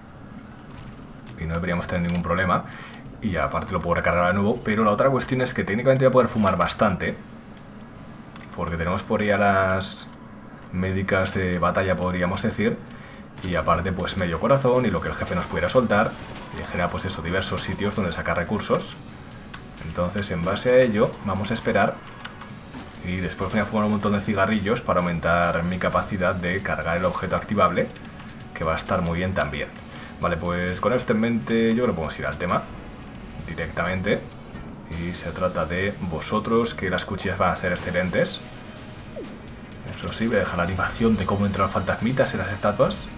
Y no deberíamos tener ningún problema. Y aparte lo puedo recargar de nuevo. Pero la otra cuestión es que técnicamente voy a poder fumar bastante, porque tenemos por ahí a las médicas de batalla, podríamos decir. Y aparte pues medio corazón y lo que el jefe nos pudiera soltar. Y en general pues eso, diversos sitios donde sacar recursos. Entonces en base a ello vamos a esperar. Y después voy a fumar un montón de cigarrillos para aumentar mi capacidad de cargar el objeto activable, que va a estar muy bien también. Vale, pues con esto en mente yo creo que podemos ir al tema directamente. Y se trata de vosotros, que las cuchillas van a ser excelentes. Eso sí, voy a dejar la animación de cómo entran los fantasmitas en las estatuas.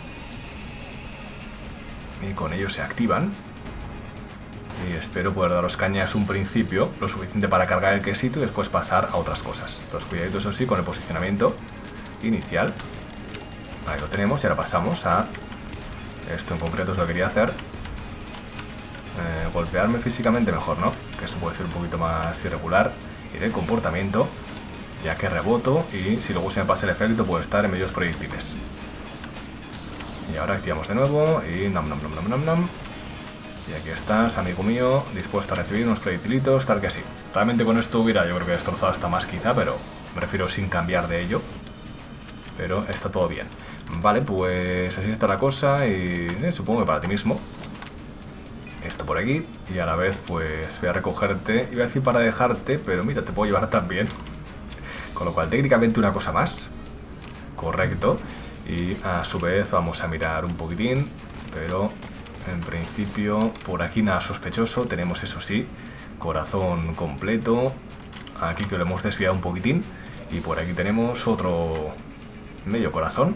Y con ello se activan. Y espero poder daros cañas un principio, lo suficiente para cargar el quesito y después pasar a otras cosas. Entonces cuidadito, eso sí, con el posicionamiento inicial. Ahí lo tenemos y ahora pasamos a... Esto en concreto es lo que quería hacer. Golpearme físicamente mejor, ¿no? Que eso puede ser un poquito más irregular. Y de comportamiento, ya que reboto y si luego se me pasa el efecto puedo estar en medios proyectiles. Y ahora activamos de nuevo y nam nam nam nam nam nam. Y aquí estás, amigo mío, dispuesto a recibir unos proyectilitos, tal que así. Realmente con esto hubiera, yo creo que destrozado hasta más quizá, pero me refiero sin cambiar de ello. Pero está todo bien. Vale, pues así está la cosa y supongo que para ti mismo. Esto por aquí y a la vez pues voy a recogerte, iba a decir para dejarte, pero mira, te puedo llevar también. Con lo cual técnicamente una cosa más. Correcto. Y a su vez vamos a mirar un poquitín, pero en principio por aquí nada sospechoso. Tenemos eso sí, corazón completo. Aquí que lo hemos desviado un poquitín. Y por aquí tenemos otro medio corazón,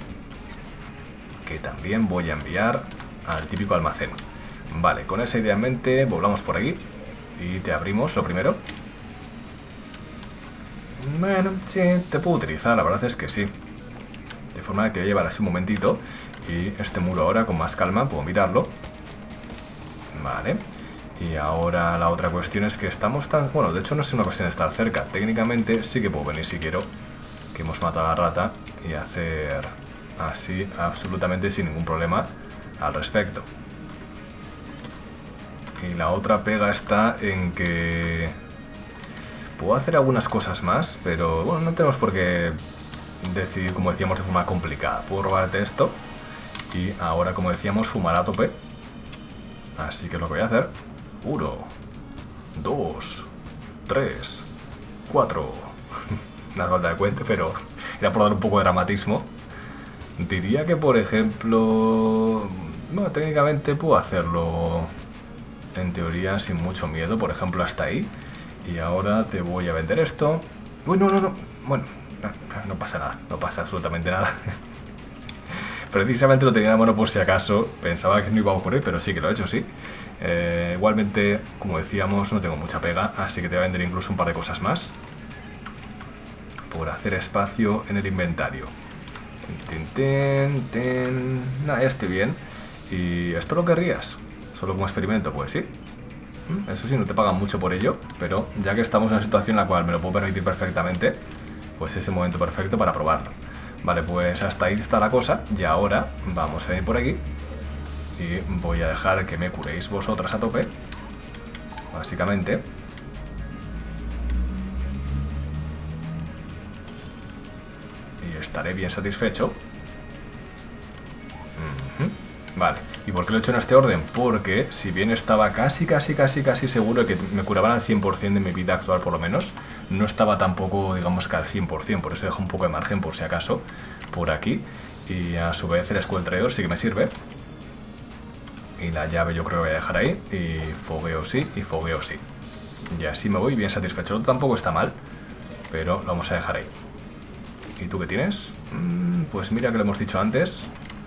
que también voy a enviar al típico almacén. Vale, con esa idea en mente volvamos por aquí y te abrimos lo primero. Bueno, sí, te puedo utilizar, la verdad es que sí. De forma que te voy a llevar así un momentito. Y este muro ahora con más calma puedo mirarlo. Vale. Y ahora la otra cuestión es que estamos tan... Bueno, de hecho no es una cuestión de estar cerca. Técnicamente sí que puedo venir si quiero. Que hemos matado a la rata. Y hacer así absolutamente sin ningún problema al respecto. Y la otra pega está en que... Puedo hacer algunas cosas más, pero bueno, no tenemos por qué decidir, como decíamos, de forma complicada. Puedo robarte esto y ahora, como decíamos, fumar a tope. Así que lo que voy a hacer: 1, 2, 3, 4. No hace falta de cuente, pero era por dar un poco de dramatismo. Diría que, por ejemplo, bueno, técnicamente puedo hacerlo en teoría sin mucho miedo, por ejemplo, hasta ahí. Y ahora te voy a vender esto. Uy, no. Bueno, no pasa nada, no pasa absolutamente nada. Precisamente lo tenía en la mano por si acaso. Pensaba que no iba a ocurrir, pero sí que lo he hecho, sí. Igualmente, como decíamos, no tengo mucha pega, así que te voy a vender incluso un par de cosas más por hacer espacio en el inventario. Nada, ya estoy bien. ¿Y esto lo querrías? ¿Solo como experimento? Pues sí. Eso sí, no te pagan mucho por ello, pero ya que estamos en una situación en la cual me lo puedo permitir perfectamente, pues es el momento perfecto para probarlo. Vale, pues hasta ahí está la cosa. Y ahora vamos a ir por aquí y voy a dejar que me curéis vosotras a tope, básicamente. Y estaré bien satisfecho. Vale, ¿y por qué lo he hecho en este orden? Porque si bien estaba casi seguro de que me curaban al 100% de mi vida actual por lo menos, no estaba tampoco, digamos, que al 100%, por eso dejo un poco de margen por si acaso, por aquí. Y a su vez el escudo del traidor sí que me sirve. Y la llave yo creo que voy a dejar ahí, y fogueo sí, y fogueo sí. Y así me voy bien satisfecho, tampoco está mal, pero lo vamos a dejar ahí. ¿Y tú qué tienes? Pues mira que lo hemos dicho antes.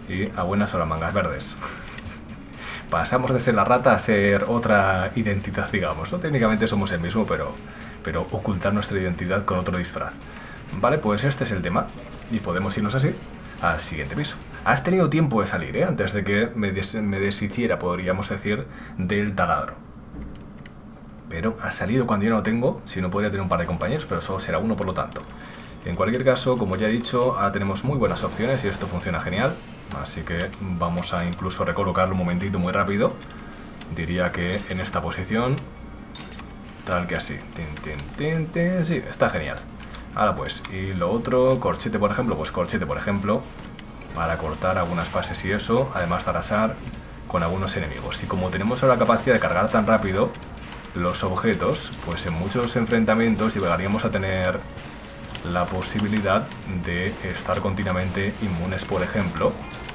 Y a buenas horas, mangas verdes. Pasamos de ser la rata a ser otra identidad, digamos, ¿no? Técnicamente somos el mismo, pero ocultar nuestra identidad con otro disfraz. Vale, pues este es el tema. Y podemos irnos así al siguiente piso. Has tenido tiempo de salir, antes de que me deshiciera, podríamos decir, del taladro. Pero ha salido cuando yo no lo tengo, si no podría tener un par de compañeros, pero solo será uno por lo tanto. En cualquier caso, como ya he dicho, ahora tenemos muy buenas opciones y esto funciona genial. Así que vamos a incluso recolocarlo un momentito muy rápido. Diría que en esta posición, tal que así. Sí, está genial. Ahora pues, y lo otro, corchete por ejemplo, pues corchete por ejemplo, para cortar algunas fases y eso, además de arrasar con algunos enemigos. Y como tenemos la capacidad de cargar tan rápido los objetos, pues en muchos enfrentamientos llegaríamos a tener la posibilidad de estar continuamente inmunes, por ejemplo.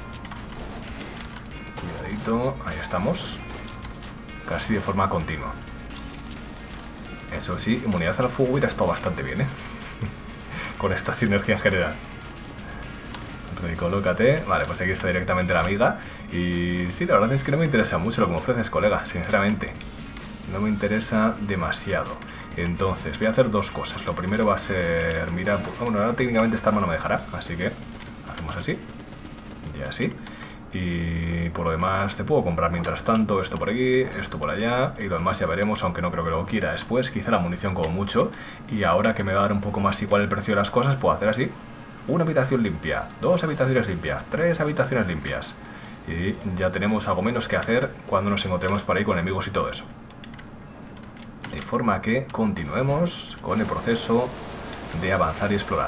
Cuidadito, ahí estamos. Casi de forma continua. Eso sí, inmunidad al fuego hubiera estado bastante bien, ¿eh? Con esta sinergia en general. Recolócate. Vale, pues aquí está directamente la amiga. Y sí, la verdad es que no me interesa mucho lo que me ofreces, colega, sinceramente. No me interesa demasiado. Entonces, voy a hacer dos cosas. Lo primero va a ser mirar... Bueno, ahora técnicamente esta arma no me dejará, así que hacemos así. Y así. Y por lo demás te puedo comprar mientras tanto esto por aquí, esto por allá. Y lo demás ya veremos, aunque no creo que lo quiera después. Quizá la munición como mucho. Y ahora que me va a dar un poco más igual el precio de las cosas, puedo hacer así. Una habitación limpia, dos habitaciones limpias, tres habitaciones limpias. Y ya tenemos algo menos que hacer cuando nos encontremos por ahí con enemigos y todo eso. De forma que continuemos con el proceso de avanzar y explorar.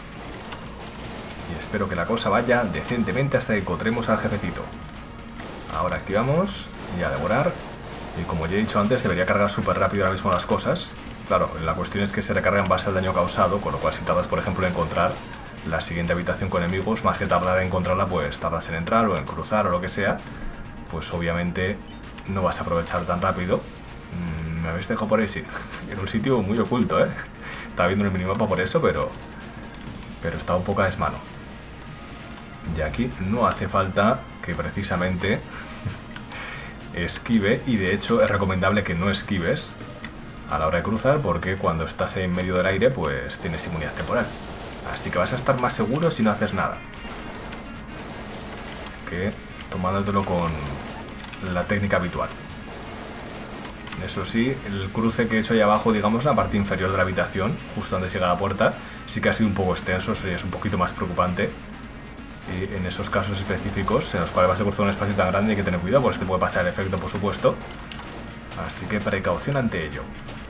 Y espero que la cosa vaya decentemente hasta que encontremos al jefecito. Ahora activamos y a devorar. Y como ya he dicho antes, debería cargar súper rápido ahora mismo las cosas. Claro, la cuestión es que se recarga en base al daño causado, con lo cual si tardas, por ejemplo, en encontrar la siguiente habitación con enemigos, más que tardar en encontrarla, pues tardas en entrar o en cruzar o lo que sea, pues obviamente no vas a aprovechar tan rápido. Me habéis dejado por ahí, sí. En un sitio muy oculto, ¿eh? Estaba viendo el minimapa por eso, pero está un poco a desmano. Y aquí no hace falta que precisamente esquive, y de hecho es recomendable que no esquives a la hora de cruzar, porque cuando estás en medio del aire, pues tienes inmunidad temporal. Así que vas a estar más seguro si no haces nada que tomándotelo con la técnica habitual. Eso sí, el cruce que he hecho ahí abajo, digamos, la parte inferior de la habitación, justo antes de llegar a la puerta, sí que ha sido un poco extenso, eso ya es un poquito más preocupante. Y en esos casos específicos, en los cuales vas a cruzar un espacio tan grande, hay que tener cuidado, porque te puede pasar el efecto, por supuesto. Así que precaución ante ello.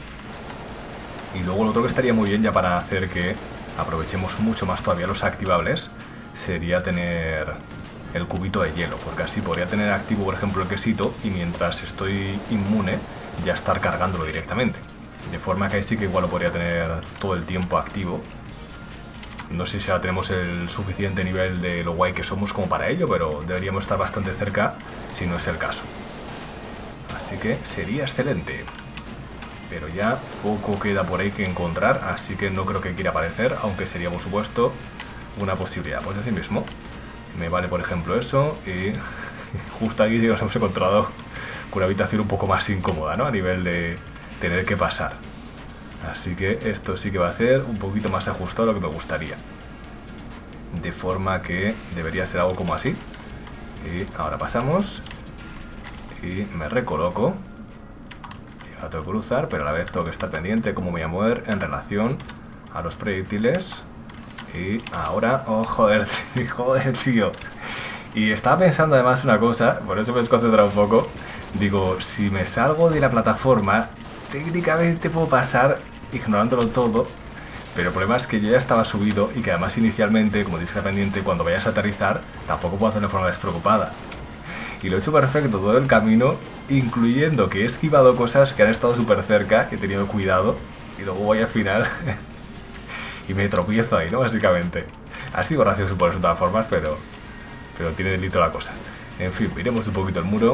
Y luego lo otro que estaría muy bien, ya para hacer que aprovechemos mucho más todavía los activables, sería tener el cubito de hielo, porque así podría tener activo, por ejemplo, el quesito, y mientras estoy inmune, ya estar cargándolo directamente. De forma que ahí sí que igual lo podría tener todo el tiempo activo. No sé si ahora tenemos el suficiente nivel de lo guay que somos como para ello, pero deberíamos estar bastante cerca si no es el caso. Así que sería excelente. Pero ya poco queda por ahí que encontrar, así que no creo que quiera aparecer, aunque sería, por supuesto, una posibilidad. Pues así mismo me vale, por ejemplo, eso. Y justo aquí sí que nos hemos encontrado con una habitación un poco más incómoda, ¿no? A nivel de tener que pasar. Así que esto sí que va a ser un poquito más ajustado a lo que me gustaría. De forma que debería ser algo como así. Y ahora pasamos. Y me recoloco. Y ahora tengo que cruzar, pero a la vez tengo que estar pendiente cómo me voy a mover en relación a los proyectiles. Y ahora... ¡Oh, joder! ¡Joder, tío! Y estaba pensando además una cosa, por eso me he desconcentrado un poco. Digo, si me salgo de la plataforma, técnicamente puedo pasar ignorándolo todo, pero el problema es que yo ya estaba subido y que además inicialmente, como tienes que estar pendiente, cuando vayas a aterrizar, tampoco puedo hacerlo de forma despreocupada. Y lo he hecho perfecto todo el camino, incluyendo que he esquivado cosas que han estado súper cerca, he tenido cuidado, y luego voy al final y me tropiezo ahí, ¿no? Básicamente. Ha sido gracioso por eso de todas formas, pero tiene delito la cosa. En fin, miremos un poquito el muro.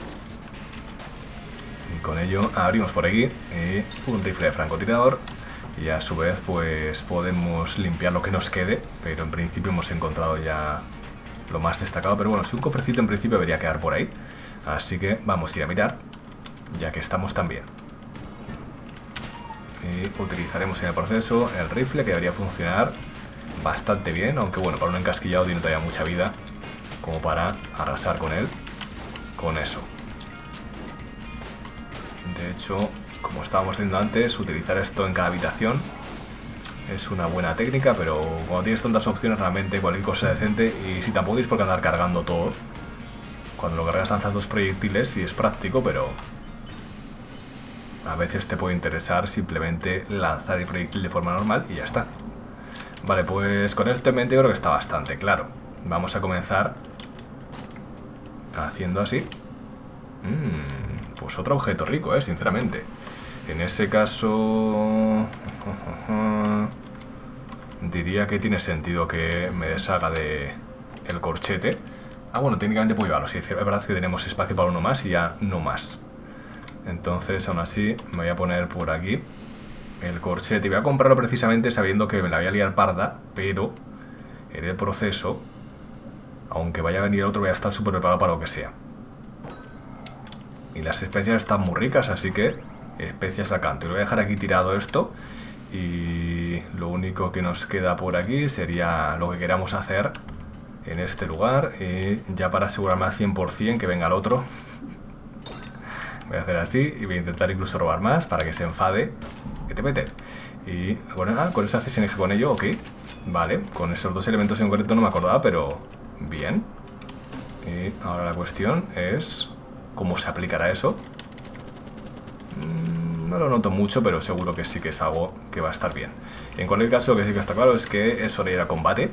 Y con ello abrimos por aquí un rifle de francotirador. Y a su vez pues podemos limpiar lo que nos quede. Pero en principio hemos encontrado ya lo más destacado. Pero bueno, si un cofrecito en principio debería quedar por ahí. Así que vamos a ir a mirar, ya que estamos también. Y utilizaremos en el proceso el rifle, que debería funcionar bastante bien. Aunque bueno, para un encasquillado tiene todavía mucha vida como para arrasar con él. Con eso. De hecho, como estábamos diciendo antes, utilizar esto en cada habitación es una buena técnica, pero cuando tienes tantas opciones realmente cualquier cosa es decente. Y si tampoco tienes por qué andar cargando todo. Cuando lo cargas lanzas 2 proyectiles, sí es práctico, pero a veces te puede interesar simplemente lanzar el proyectil de forma normal y ya está. Vale, pues con esto en mente yo creo que está bastante claro. Vamos a comenzar haciendo así. Pues otro objeto rico, sinceramente. En ese caso diría que tiene sentido que me deshaga de el corchete. Bueno, técnicamente puedo llevarlo. Sí, es verdad que tenemos espacio para uno más y ya no más. Entonces, aún así, me voy a poner por aquí el corchete. Y voy a comprarlo precisamente sabiendo que me la voy a liar parda, pero en el proceso, aunque vaya a venir otro, voy a estar súper preparado para lo que sea. Y las especias están muy ricas, así que especias al canto. Y lo voy a dejar aquí tirado esto. Y lo único que nos queda por aquí sería lo que queramos hacer en este lugar. Y ya para asegurarme al 100% que venga el otro, voy a hacer así y voy a intentar incluso robar más para que se enfade. Que te meten. Y bueno, con eso hace sinergia con ello, ok. Vale, con esos 2 elementos en concreto no me acordaba, pero bien. Y ahora la cuestión es cómo se aplicará eso. No lo noto mucho, pero seguro que sí que es algo que va a estar bien. En cualquier caso, lo que sí que está claro es que es hora de ir a combate.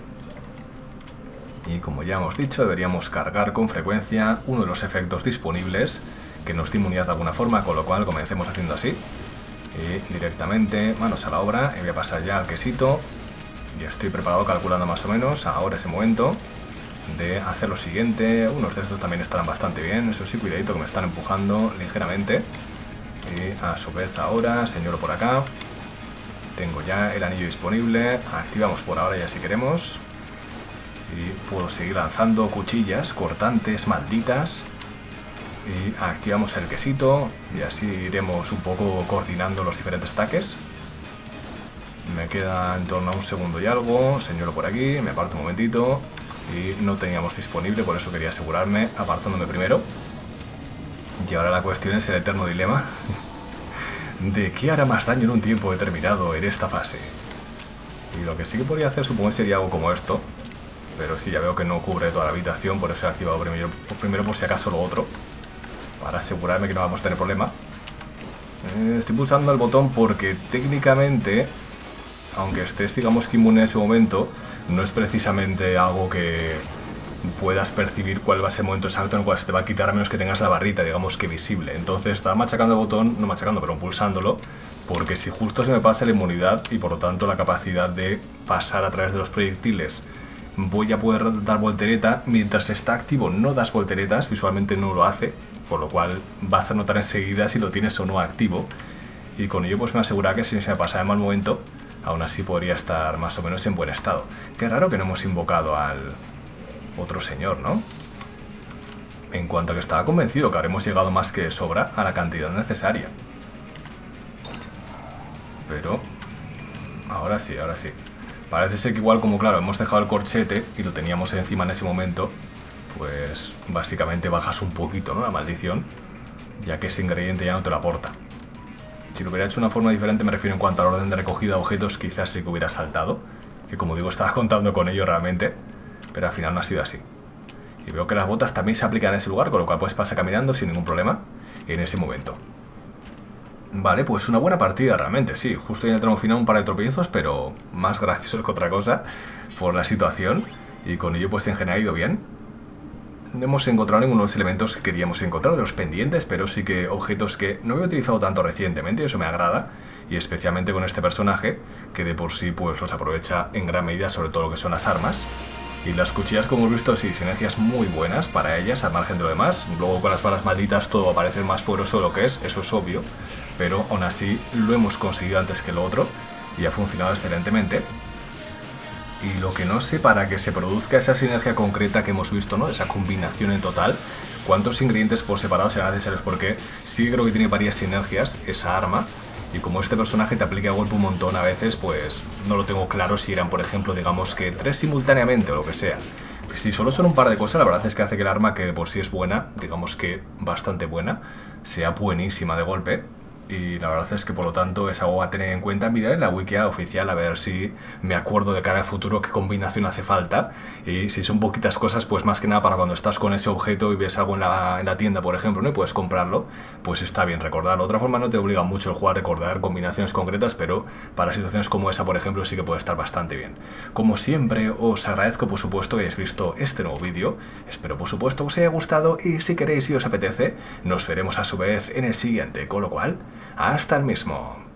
Y como ya hemos dicho, deberíamos cargar con frecuencia uno de los efectos disponibles que nos dé inmunidad de alguna forma, con lo cual comencemos haciendo así. Y directamente, manos a la obra, y voy a pasar ya al quesito. Y estoy preparado, calculando más o menos, ahora ese momento de hacer lo siguiente. Unos de estos también estarán bastante bien, eso sí, cuidadito que me están empujando ligeramente. Y a su vez ahora, señalo por acá. Tengo ya el anillo disponible, activamos por ahora ya si queremos. Y puedo seguir lanzando cuchillas cortantes malditas. Y activamos el quesito y así iremos un poco coordinando los diferentes ataques. Me queda en torno a 1 segundo y algo. Señalo por aquí, me aparto un momentito. Y no teníamos disponible, por eso quería asegurarme apartándome primero. Y ahora la cuestión es el eterno dilema de qué hará más daño en un tiempo determinado en esta fase. Y lo que sí que podría hacer supongo sería algo como esto. Pero sí, ya veo que no cubre toda la habitación, por eso he activado primero por si acaso lo otro, para asegurarme que no vamos a tener problema. Estoy pulsando el botón porque técnicamente, aunque estés digamos que inmune en ese momento, no es precisamente algo que puedas percibir cuál va a ser el momento exacto en el cual se te va a quitar, a menos que tengas la barrita digamos que visible. Entonces estaba machacando el botón, no machacando, pero pulsándolo, porque si justo se me pasa la inmunidad y por lo tanto la capacidad de pasar a través de los proyectiles, voy a poder dar voltereta. Mientras está activo no das volteretas, visualmente no lo hace, por lo cual vas a notar enseguida si lo tienes o no activo. Y con ello pues me asegura que si se me pasa en mal momento, aún así podría estar más o menos en buen estado. Qué raro que no hemos invocado al otro señor, ¿no? En cuanto a que estaba convencido que habremos llegado más que de sobra a la cantidad necesaria. Pero ahora sí, ahora sí. Parece ser que igual como claro, hemos dejado el corchete y lo teníamos encima en ese momento, pues básicamente bajas un poquito, ¿no?, la maldición, ya que ese ingrediente ya no te lo aporta. Si lo hubiera hecho de una forma diferente, me refiero en cuanto al orden de recogida de objetos, quizás sí que hubiera saltado, que como digo estaba contando con ello realmente, pero al final no ha sido así. Y veo que las botas también se aplican en ese lugar, con lo cual puedes pasar caminando sin ningún problema en ese momento. Vale, pues una buena partida realmente, sí. Justo en el tramo final un par de tropiezos, pero más gracioso que otra cosa por la situación. Y con ello pues en general ha ido bien. No hemos encontrado ninguno de los elementos que queríamos encontrar de los pendientes, pero sí que objetos que no había utilizado tanto recientemente, y eso me agrada. Y especialmente con este personaje, que de por sí pues los aprovecha en gran medida, sobre todo lo que son las armas. Y las cuchillas, como hemos visto, sí, sinergias muy buenas para ellas, al margen de lo demás. Luego con las balas malditas todo va a parecer más poderoso de lo que es, eso es obvio. Pero aún así lo hemos conseguido antes que lo otro y ha funcionado excelentemente. Y lo que no sé, para que se produzca esa sinergia concreta que hemos visto, ¿no? Esa combinación en total, ¿cuántos ingredientes por separado serán necesarios? Porque sí creo que tiene varias sinergias esa arma. Y como este personaje te aplica golpe un montón a veces, pues no lo tengo claro si eran, por ejemplo, digamos que 3 simultáneamente o lo que sea. Si solo son un par de cosas, la verdad es que hace que el arma, que de por sí es buena, digamos que bastante buena, sea buenísima de golpe. Y la verdad es que por lo tanto es algo a tener en cuenta. Mirar en la wiki oficial a ver si me acuerdo de cara al futuro qué combinación hace falta. Y si son poquitas cosas, pues más que nada para cuando estás con ese objeto y ves algo en la tienda, por ejemplo, ¿no? Y puedes comprarlo, pues está bien recordarlo. De otra forma no te obliga mucho el juego a recordar combinaciones concretas, pero para situaciones como esa, por ejemplo, sí que puede estar bastante bien. Como siempre, os agradezco por supuesto que hayáis visto este nuevo vídeo. Espero por supuesto que os haya gustado y si queréis y os apetece, nos veremos a su vez en el siguiente, con lo cual, hasta el mismo.